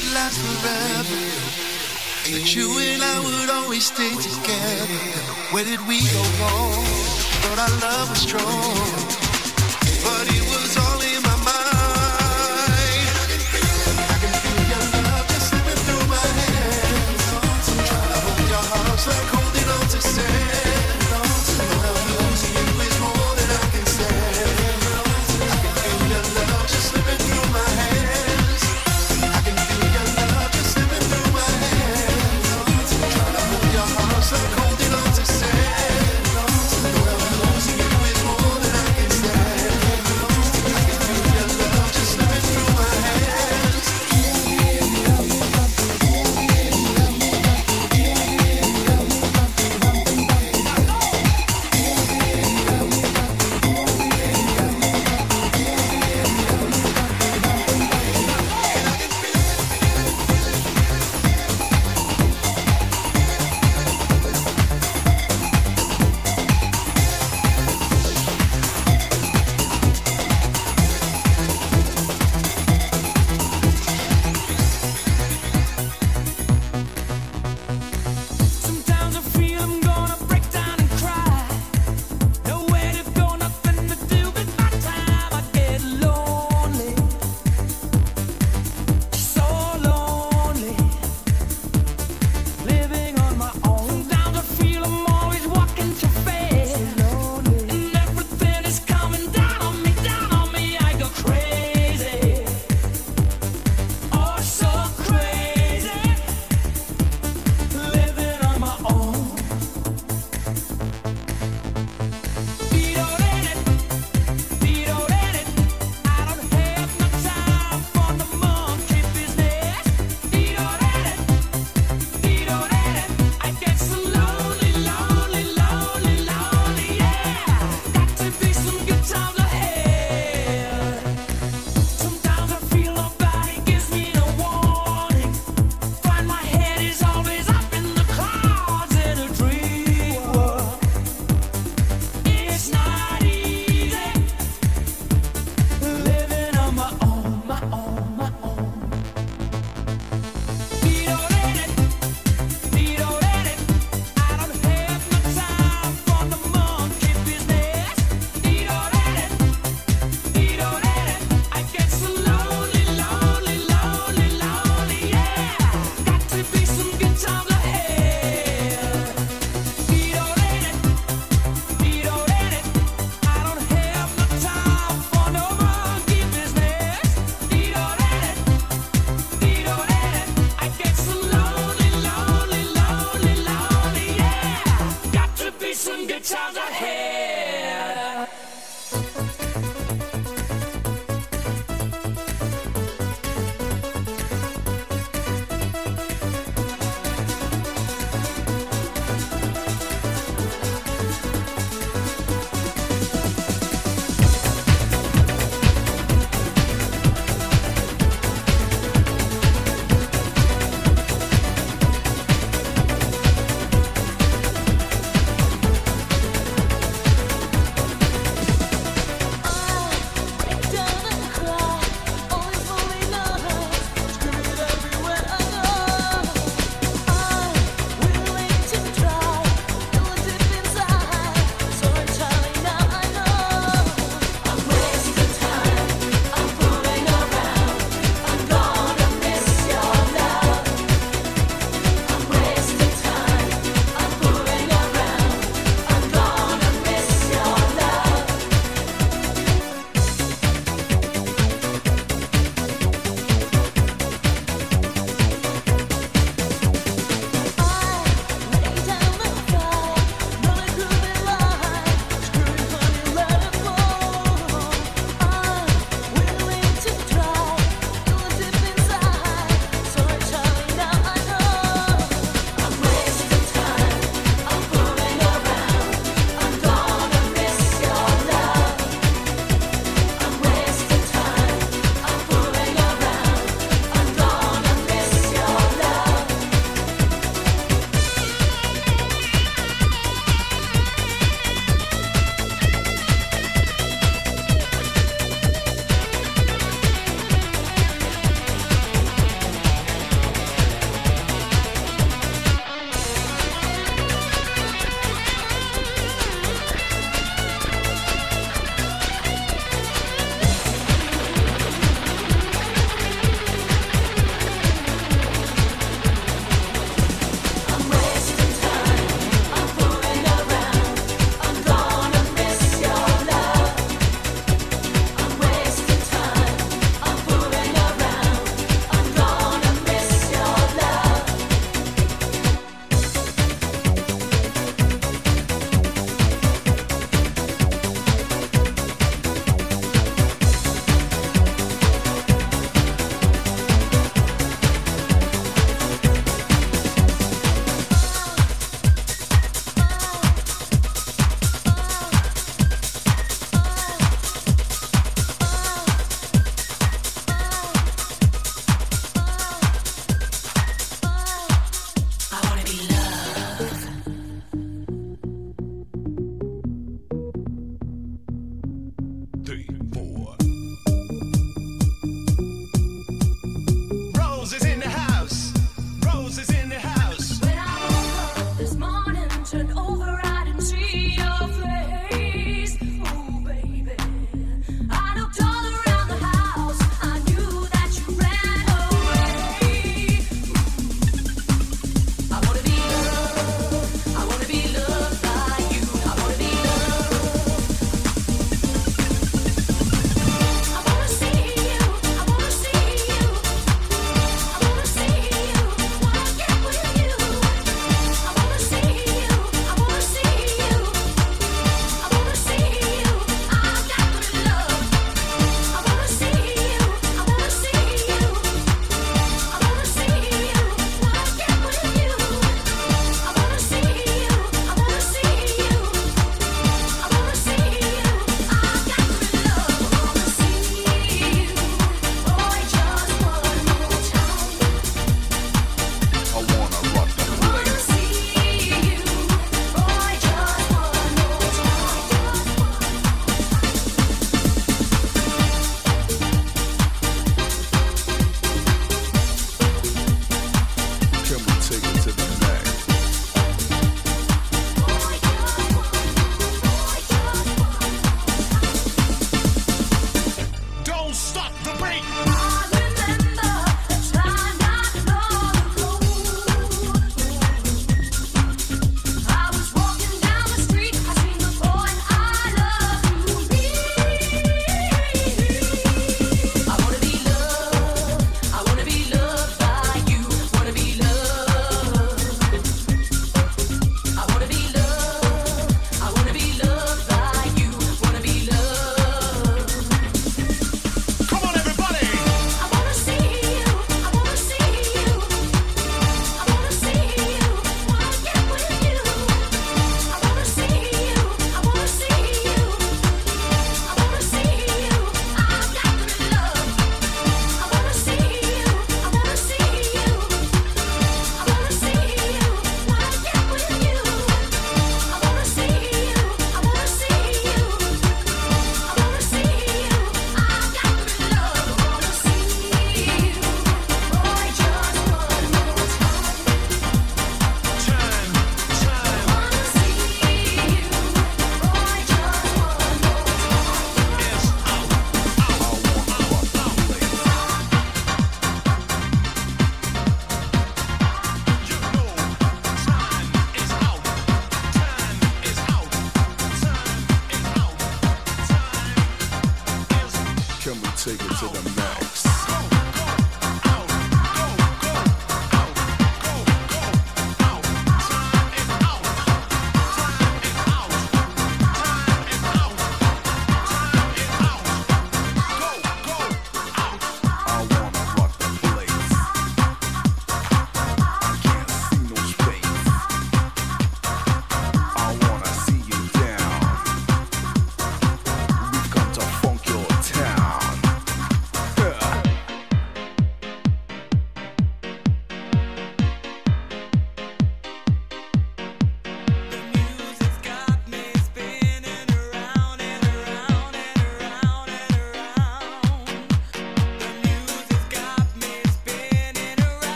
would last forever. That you and I would always stay together. Where did we go wrong? Thought our love was strong, but it was all in my mind. I can feel your love just slipping through my hands. Trying to hold your heart like holding on to sand. Losing you is more than I can stand. I can feel your love just slipping through my hands. I can feel your love just slipping through my hands. Trying to hold your heart like holding on to sand. Losing you is more than I can stand.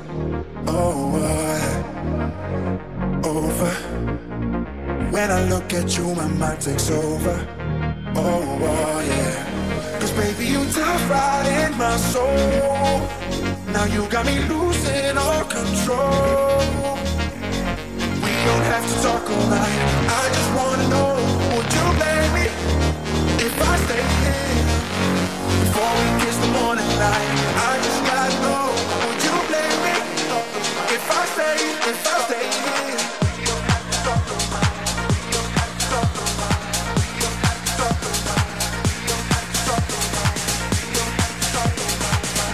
Oh, uh, over. When I look at you, my mind takes over. Oh, uh, yeah. Cause baby, you dive right in my soul. Now you got me losing all control. We don't have to talk all night. I just wanna know, would you blame me if I stay here before we kiss the morning light? I just gotta know, would you blame me if I stay, if I stay here? We don't have to talk all night. We don't have to talk all night. We don't have to talk all night. We don't have to talk all night. We don't have to talk all night.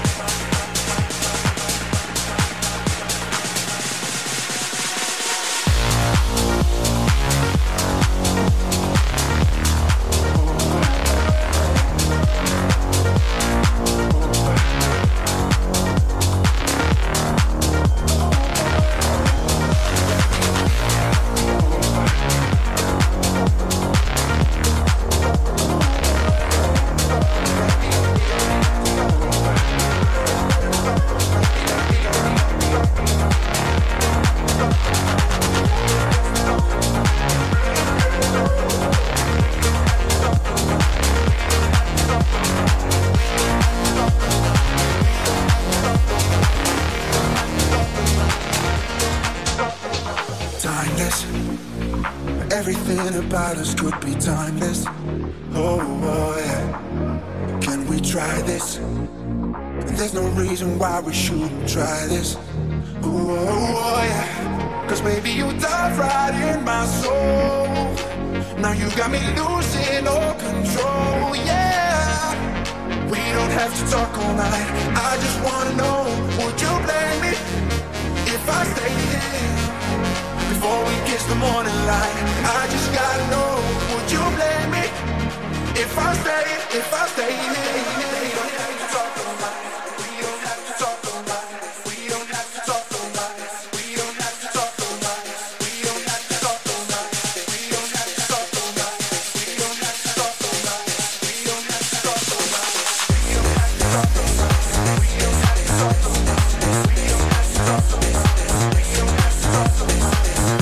Timeless. Everything about us could be timeless. Oh, oh yeah. Can we try this? There's no reason why we shouldn't try this. Ooh, oh, oh yeah. Cause baby, you dive right in my soul. Now you got me losing all control, yeah. We don't have to talk all night. I just wanna know, would you blame me if I stay here before we kiss the morning light? I just gotta know, would you blame me if I stay, if I stay here? We don't have to talk all night. We don't have to talk all night. We don't have to talk all night. We don't have to talk all night. We don't have to talk all night. We don't have to talk all night. We don't have to talk all night. We don't have to talk all night. We don't have to talk all night. We don't have to talk all night. We don't have to talk all night. We don't have to talk all night.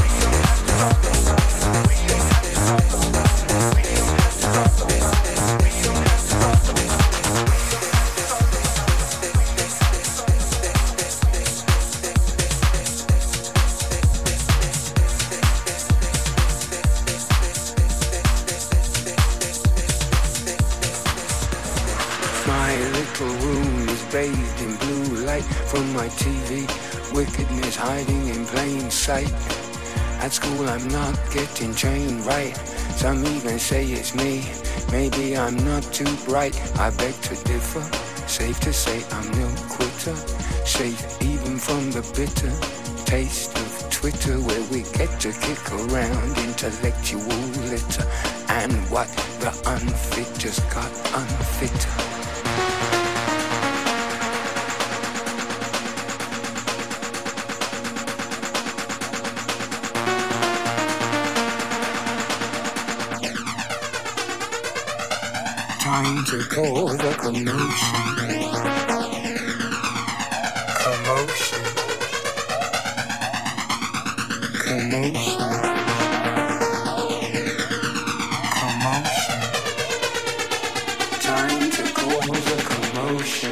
My little room is bathed in blue light from my T V. Wickedness hiding in plain sight. At school I'm not getting trained right. Some even say it's me. Maybe I'm not too bright. I beg to differ. Safe to say I'm no quitter. Safe even from the bitter taste of Twitter, where we get to kick around intellectual litter. And what the unfit just got unfitter. Time to cause a commotion. Commotion. Commotion. Commotion. Time to cause a commotion.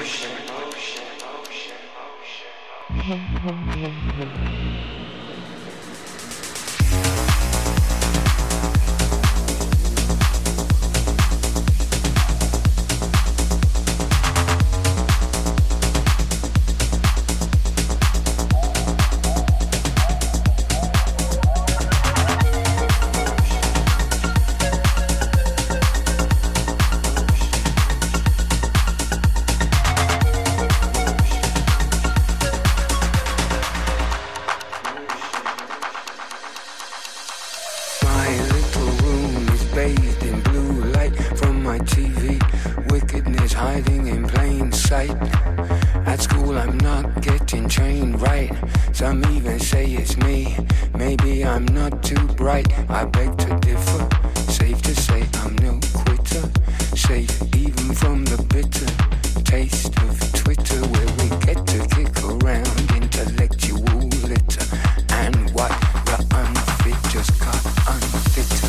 Bathed in blue light from my T V. Wickedness hiding in plain sight. At school I'm not getting trained right. Some even say it's me. Maybe I'm not too bright. I beg to differ. Safe to say I'm no quitter. Safe even from the bitter taste of Twitter, where we get to kick around intellectual litter, and what the unfit just got unfitter.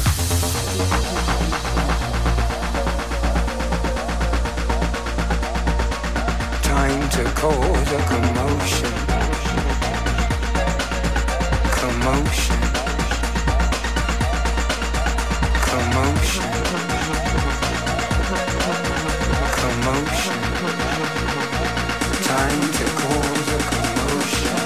Time to cause a commotion, commotion, commotion, commotion. Time to cause a commotion.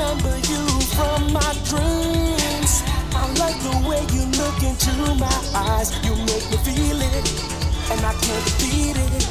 remember you from my dreams. I like the way you look into my eyes. You make me feel it, and I can't defeat it.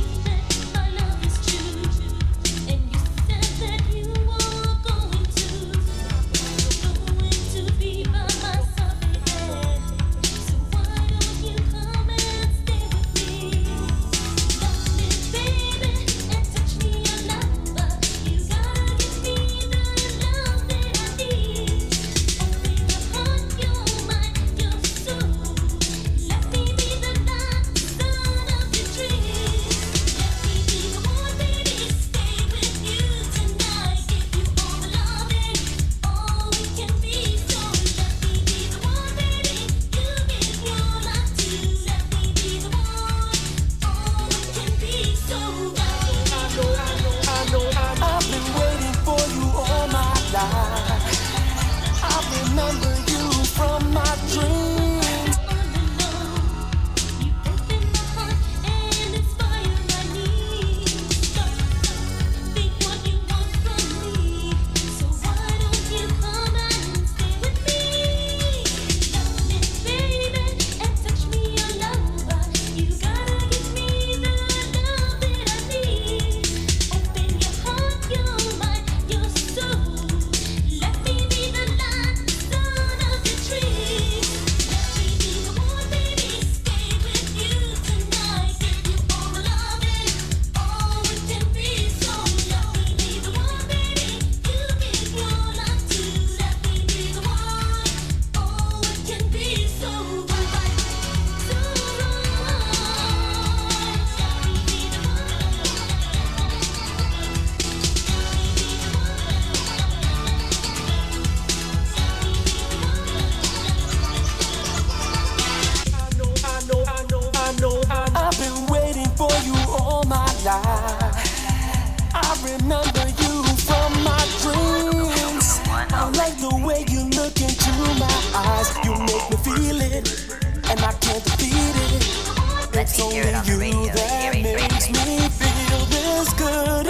I remember you from my dreams. I like the way you look into my eyes. You make me feel it, and I can't defeat it. It's only you that makes me feel this good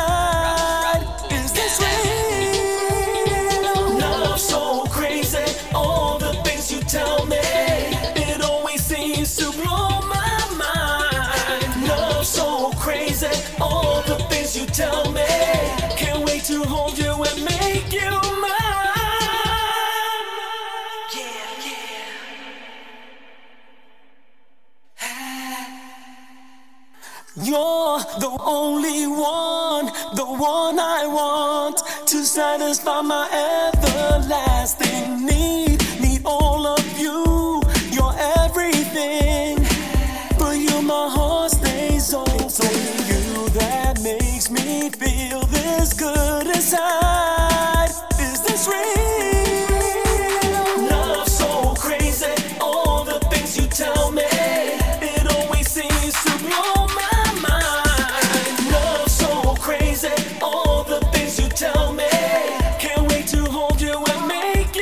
inside. Is this real? Love so crazy, all the things you tell me, it always seems to blow my mind. Love so crazy, all the things you tell me, can't wait to hold you and make you mine. Yeah, yeah. You're the only one, the one I want to satisfy my everlasting need. Need all of you, you're everything. For you, my heart stays on. It's only you that makes me feel this good inside. Is this real? Love so crazy, all the things you tell me, it always seems to blow my mind. Love so crazy, all the things you tell me, can't wait to hold you and make you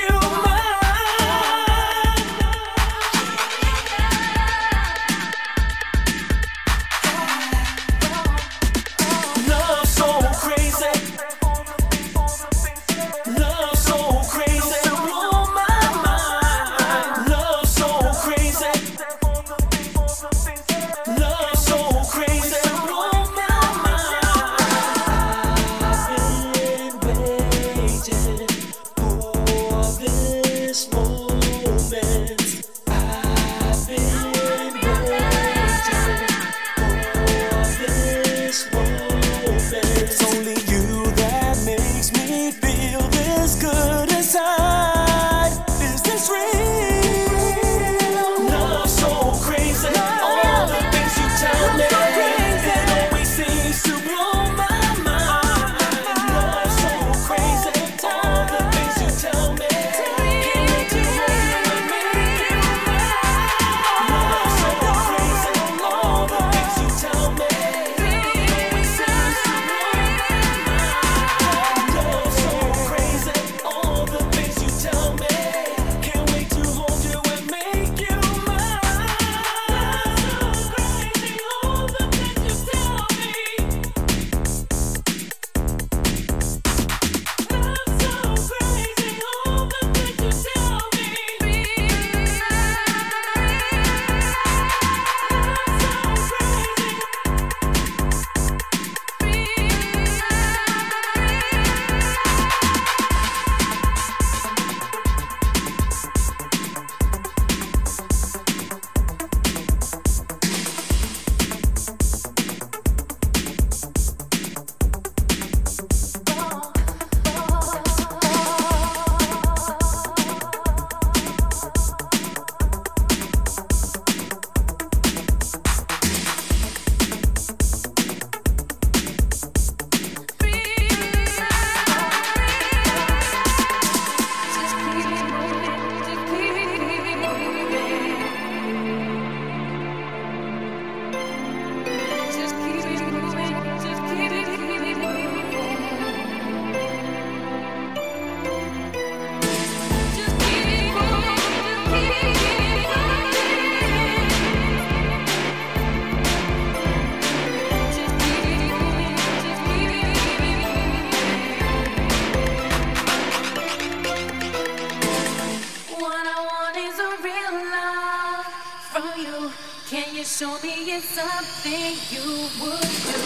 anything you would do.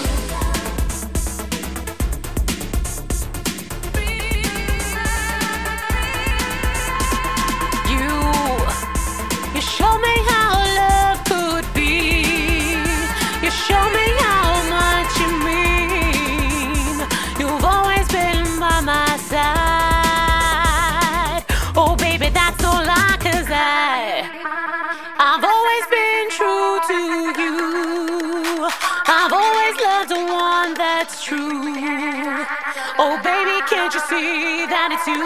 You, you show me how love could be. You show me how much you mean. You've always been by my side. Oh, baby, that's all I, 'cause I, I've always been true to you. I've always loved the one that's true. Oh, baby, can't you see that it's you?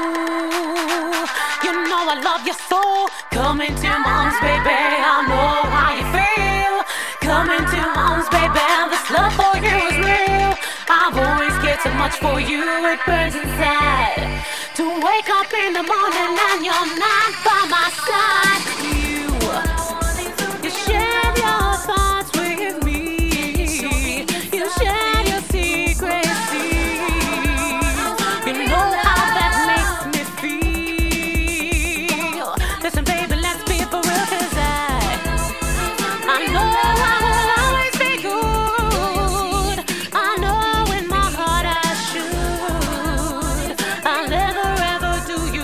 You know I love you so. Come into my arms, baby, I know how you feel. Come into my arms, baby, this love for you is real. I've always cared so much for you, it burns inside. To wake up in the morning and you're not by my side. You, you share your thoughts with me. You share your secrets. You know how that makes me feel. Listen, baby, let's be for real, 'cause I, I know I will always be good. I know in my heart I should. I'll never ever do you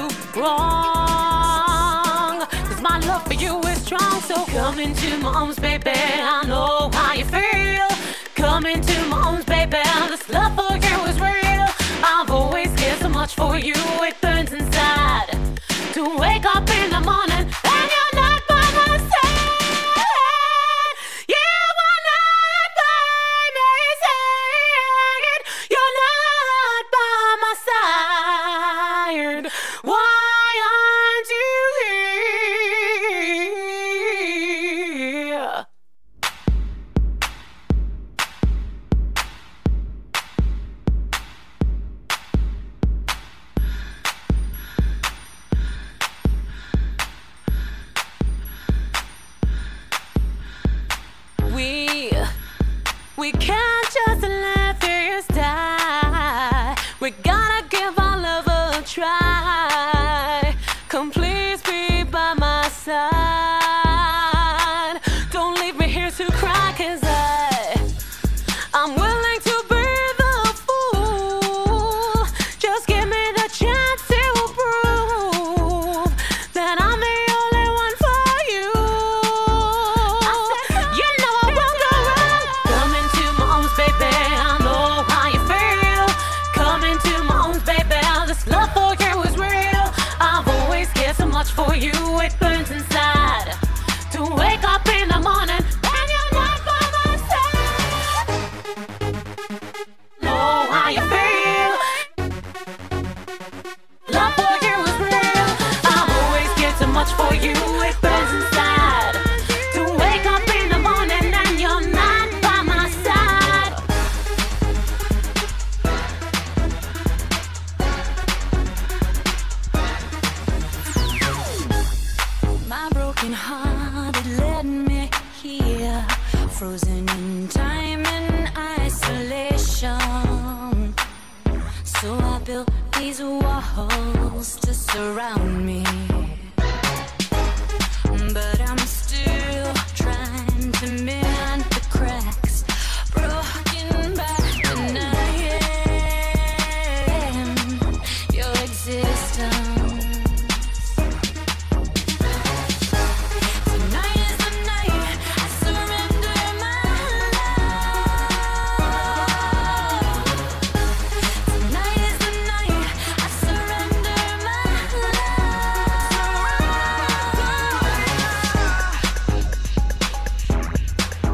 wrong. 'Cause my love for you is strong. So come into my arms, baby, I know how you feel. Come into my arms, baby, this love for you is real. I've always cared so much for you, it burns inside. To wake up in the morning and you're not by my side. You are not by my side. You're not by my side. Why aren't you here? We, we can't just let this die. We gotta give our love a try. Come please be by my side. Don't leave me here to cry, 'cause I, I'm willing to be the fool. Just give me the chance to prove that I'm the only one for you. You know I won't go wrong. Come into my arms, baby, I know how you feel. Come into my arms, baby, this love for you is real. I've always cared so much for you, it burns inside. To wake up in the morning and you're not by my side. Know how you feel. Love for you is real. I've always cared so much for you, it burns inside. To wake up in the morning and you're not by my side. My broken heart, it led me here, frozen in time and isolation. So I built these walls to surround me. But I'm still trying to mend the cracks, broken by denying your existence. Tonight is the night I surrender my love. Tonight is the night I surrender my love.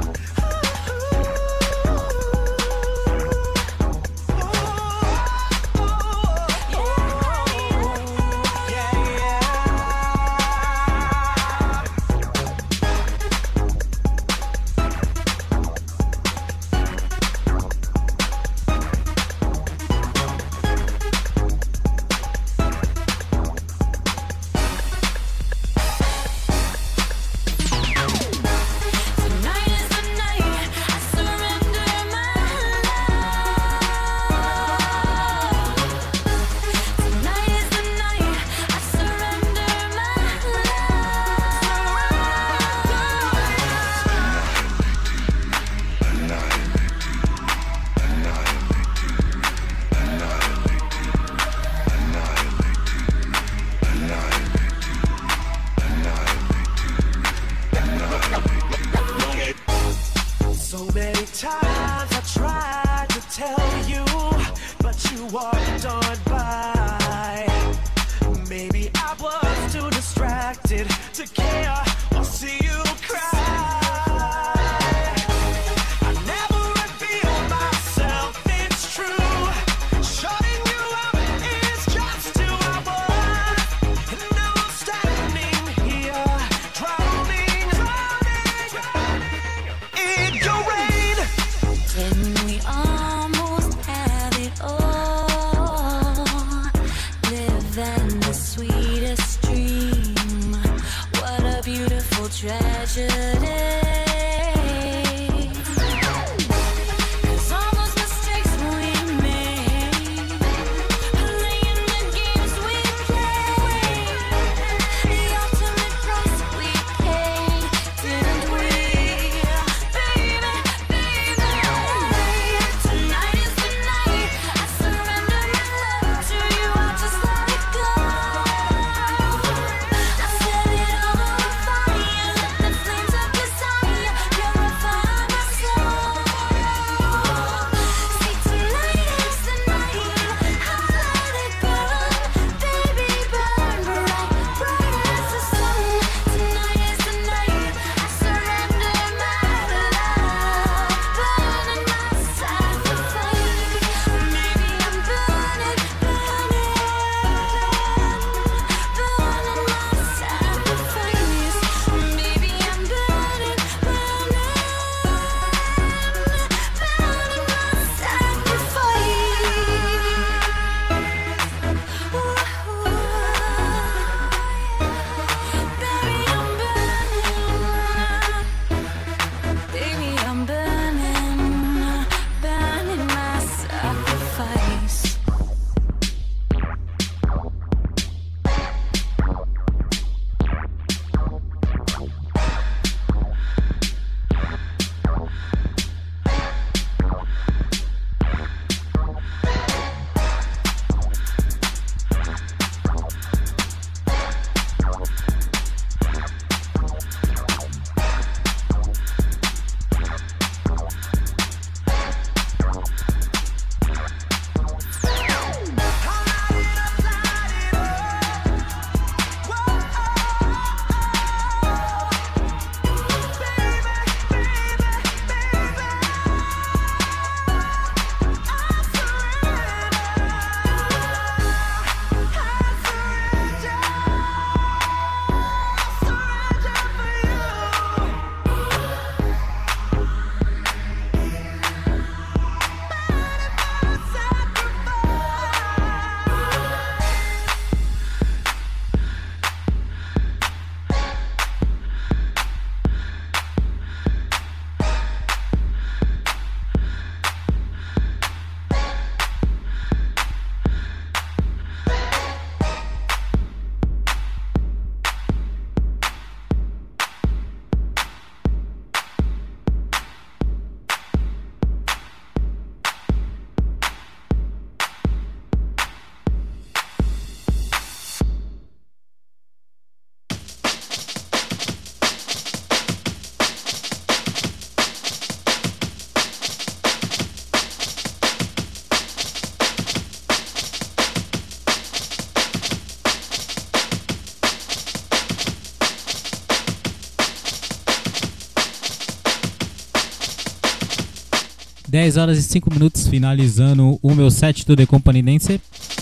dez horas e cinco minutos, finalizando o meu set do The Company Dance.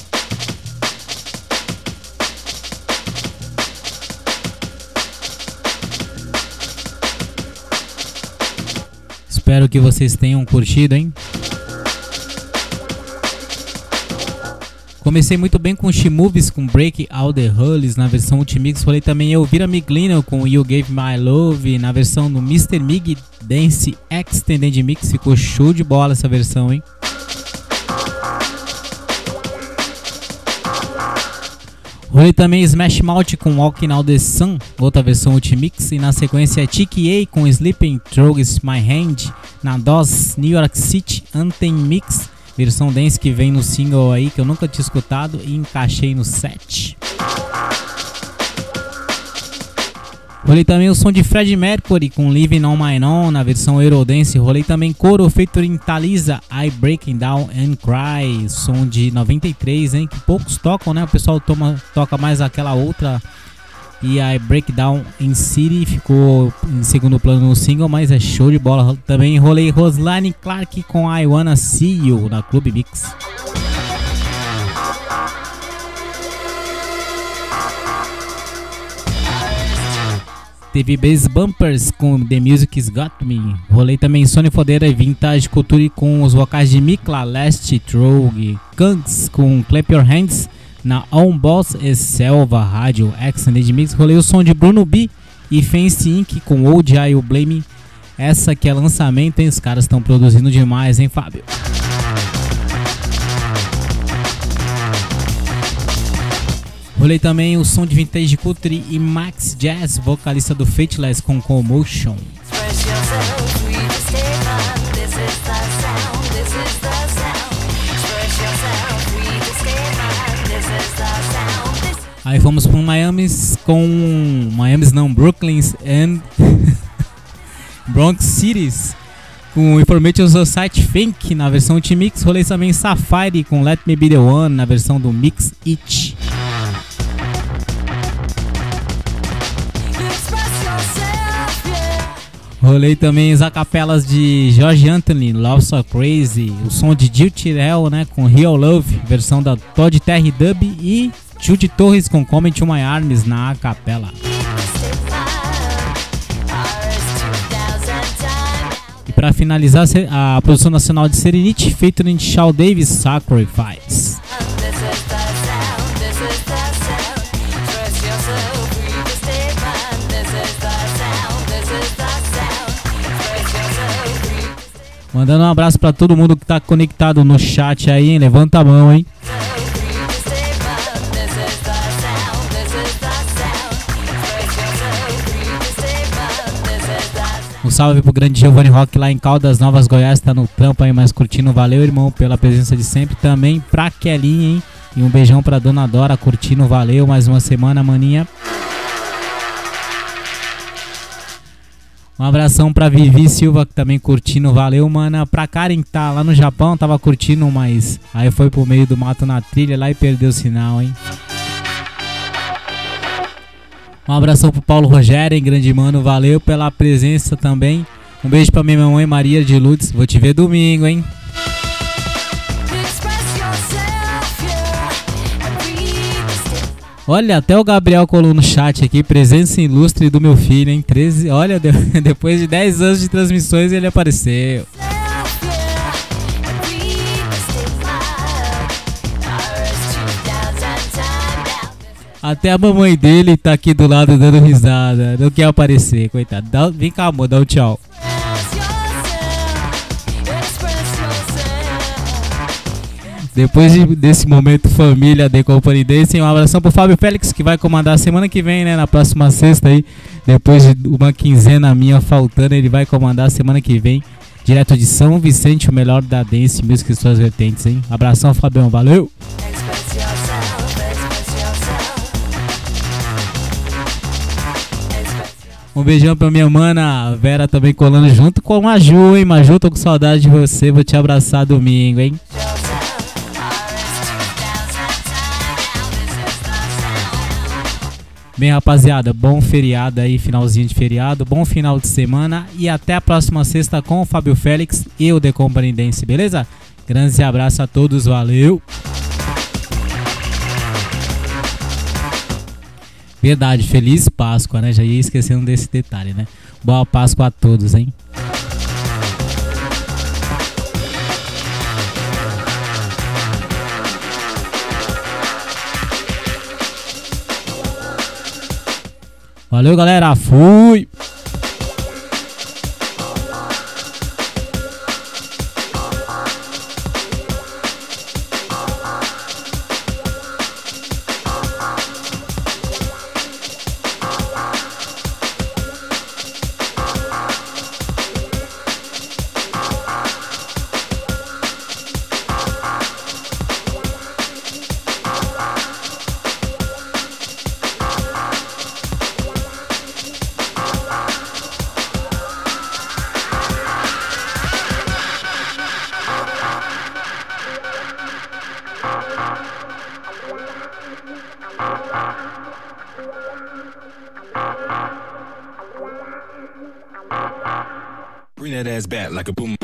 Espero que vocês tenham curtido, hein? Comecei muito bem com She-Movies, com Break All The Rules na versão Ultimix. Falei também Elvira Miglino com You Gave My Love na versão do mister Mig Dance Extended Mix. Ficou show de bola essa versão, hein? Rolei também Smash Mouth com Walking Out The Sun, outra versão Ultimix. E na sequência T K A com Sleeping Throws My Hand na D O S New York City Anthem Mix, versão dance que vem no single aí que eu nunca tinha escutado e encaixei no set. Rolei também o som de Freddie Mercury com Living On My Own na versão Eurodance. Rolei também Coro featuring Thalisa, I Breaking Down and Cry, som de noventa e três, hein, que poucos tocam, né? O pessoal toma, toca mais aquela outra. E I Break Down in City ficou em segundo plano no single, mas é show de bola. Também rolei Roseline Clark com I Wanna See You na Club Mix. Teve Bass Bumpers com The Music's Got Me. Rolei também Sony Fodera e Vintage Culture com os vocais de Mikla, Last Trog, Kangs com Clap Your Hands na On Boss e Selva Rádio Extended Mix. Rolei o som de Bruno B e Fancy Inc com Old I You Blame. Essa que é lançamento, hein? Os caras estão produzindo demais, hein, Fábio? Rolei também o som de Vintage Culture e Max Jazz, vocalista do Fateless com Commotion. Aí fomos para Miami's com Miami's não, Brooklyn's and Bronx Cities com Information Society Fink na versão Ultimix. Rolei também Safari com Let Me Be The One na versão do Mix It. Rolei também as acapelas de George Anthony, Love So Crazy, o som de Jill Tyrell, né, com Real Love, versão da Todd Terry Dub, e Judy Torres com Come To My Arms na acapela. E para finalizar, a produção nacional de Serenity, featuring Shawn Davis, Sacrifice. Mandando um abraço pra todo mundo que tá conectado no chat aí, hein? Levanta a mão, hein? Um salve pro grande Giovanni Rock lá em Caldas Novas, Goiás, tá no trampo aí, mas curtindo. Valeu, irmão, pela presença de sempre. Também pra Kelinha, hein? E um beijão pra Dona Dora, curtindo. Valeu, mais uma semana, maninha. Um abração pra Vivi Silva, que também curtindo, valeu, mana. Pra Karen, que tá lá no Japão, tava curtindo, mas aí foi pro meio do mato na trilha lá e perdeu o sinal, hein. Um abração pro Paulo Rogério, hein, grande mano, valeu pela presença também. Um beijo pra minha mamãe Maria de Lourdes, vou te ver domingo, hein. Olha, até o Gabriel colou no chat aqui, presença ilustre do meu filho, hein? treze, olha, de, depois de dez anos de transmissões ele apareceu. Até a mamãe dele tá aqui do lado dando risada, não quer aparecer, coitado. Dá, vem cá, amor, dá um tchau. Depois de, desse momento família The Company Dance, um abração pro Fábio Félix, que vai comandar semana que vem, né, na próxima sexta aí, depois de uma quinzena minha faltando, ele vai comandar semana que vem, direto de São Vicente, o melhor da Dance Music e suas vertentes, hein. Abração, Fabião, valeu! Um beijão pra minha mana Vera também colando junto com a Maju, hein, Maju, tô com saudade de você, vou te abraçar domingo, hein. Bem, rapaziada, bom feriado aí, finalzinho de feriado, bom final de semana e até a próxima sexta com o Fábio Félix e o The Company Dance, beleza? Grandes abraços a todos, valeu! Verdade, feliz Páscoa, né? Já ia esquecendo desse detalhe, né? Boa Páscoa a todos, hein? Valeu, galera. Fui! Bring that ass back like a boom.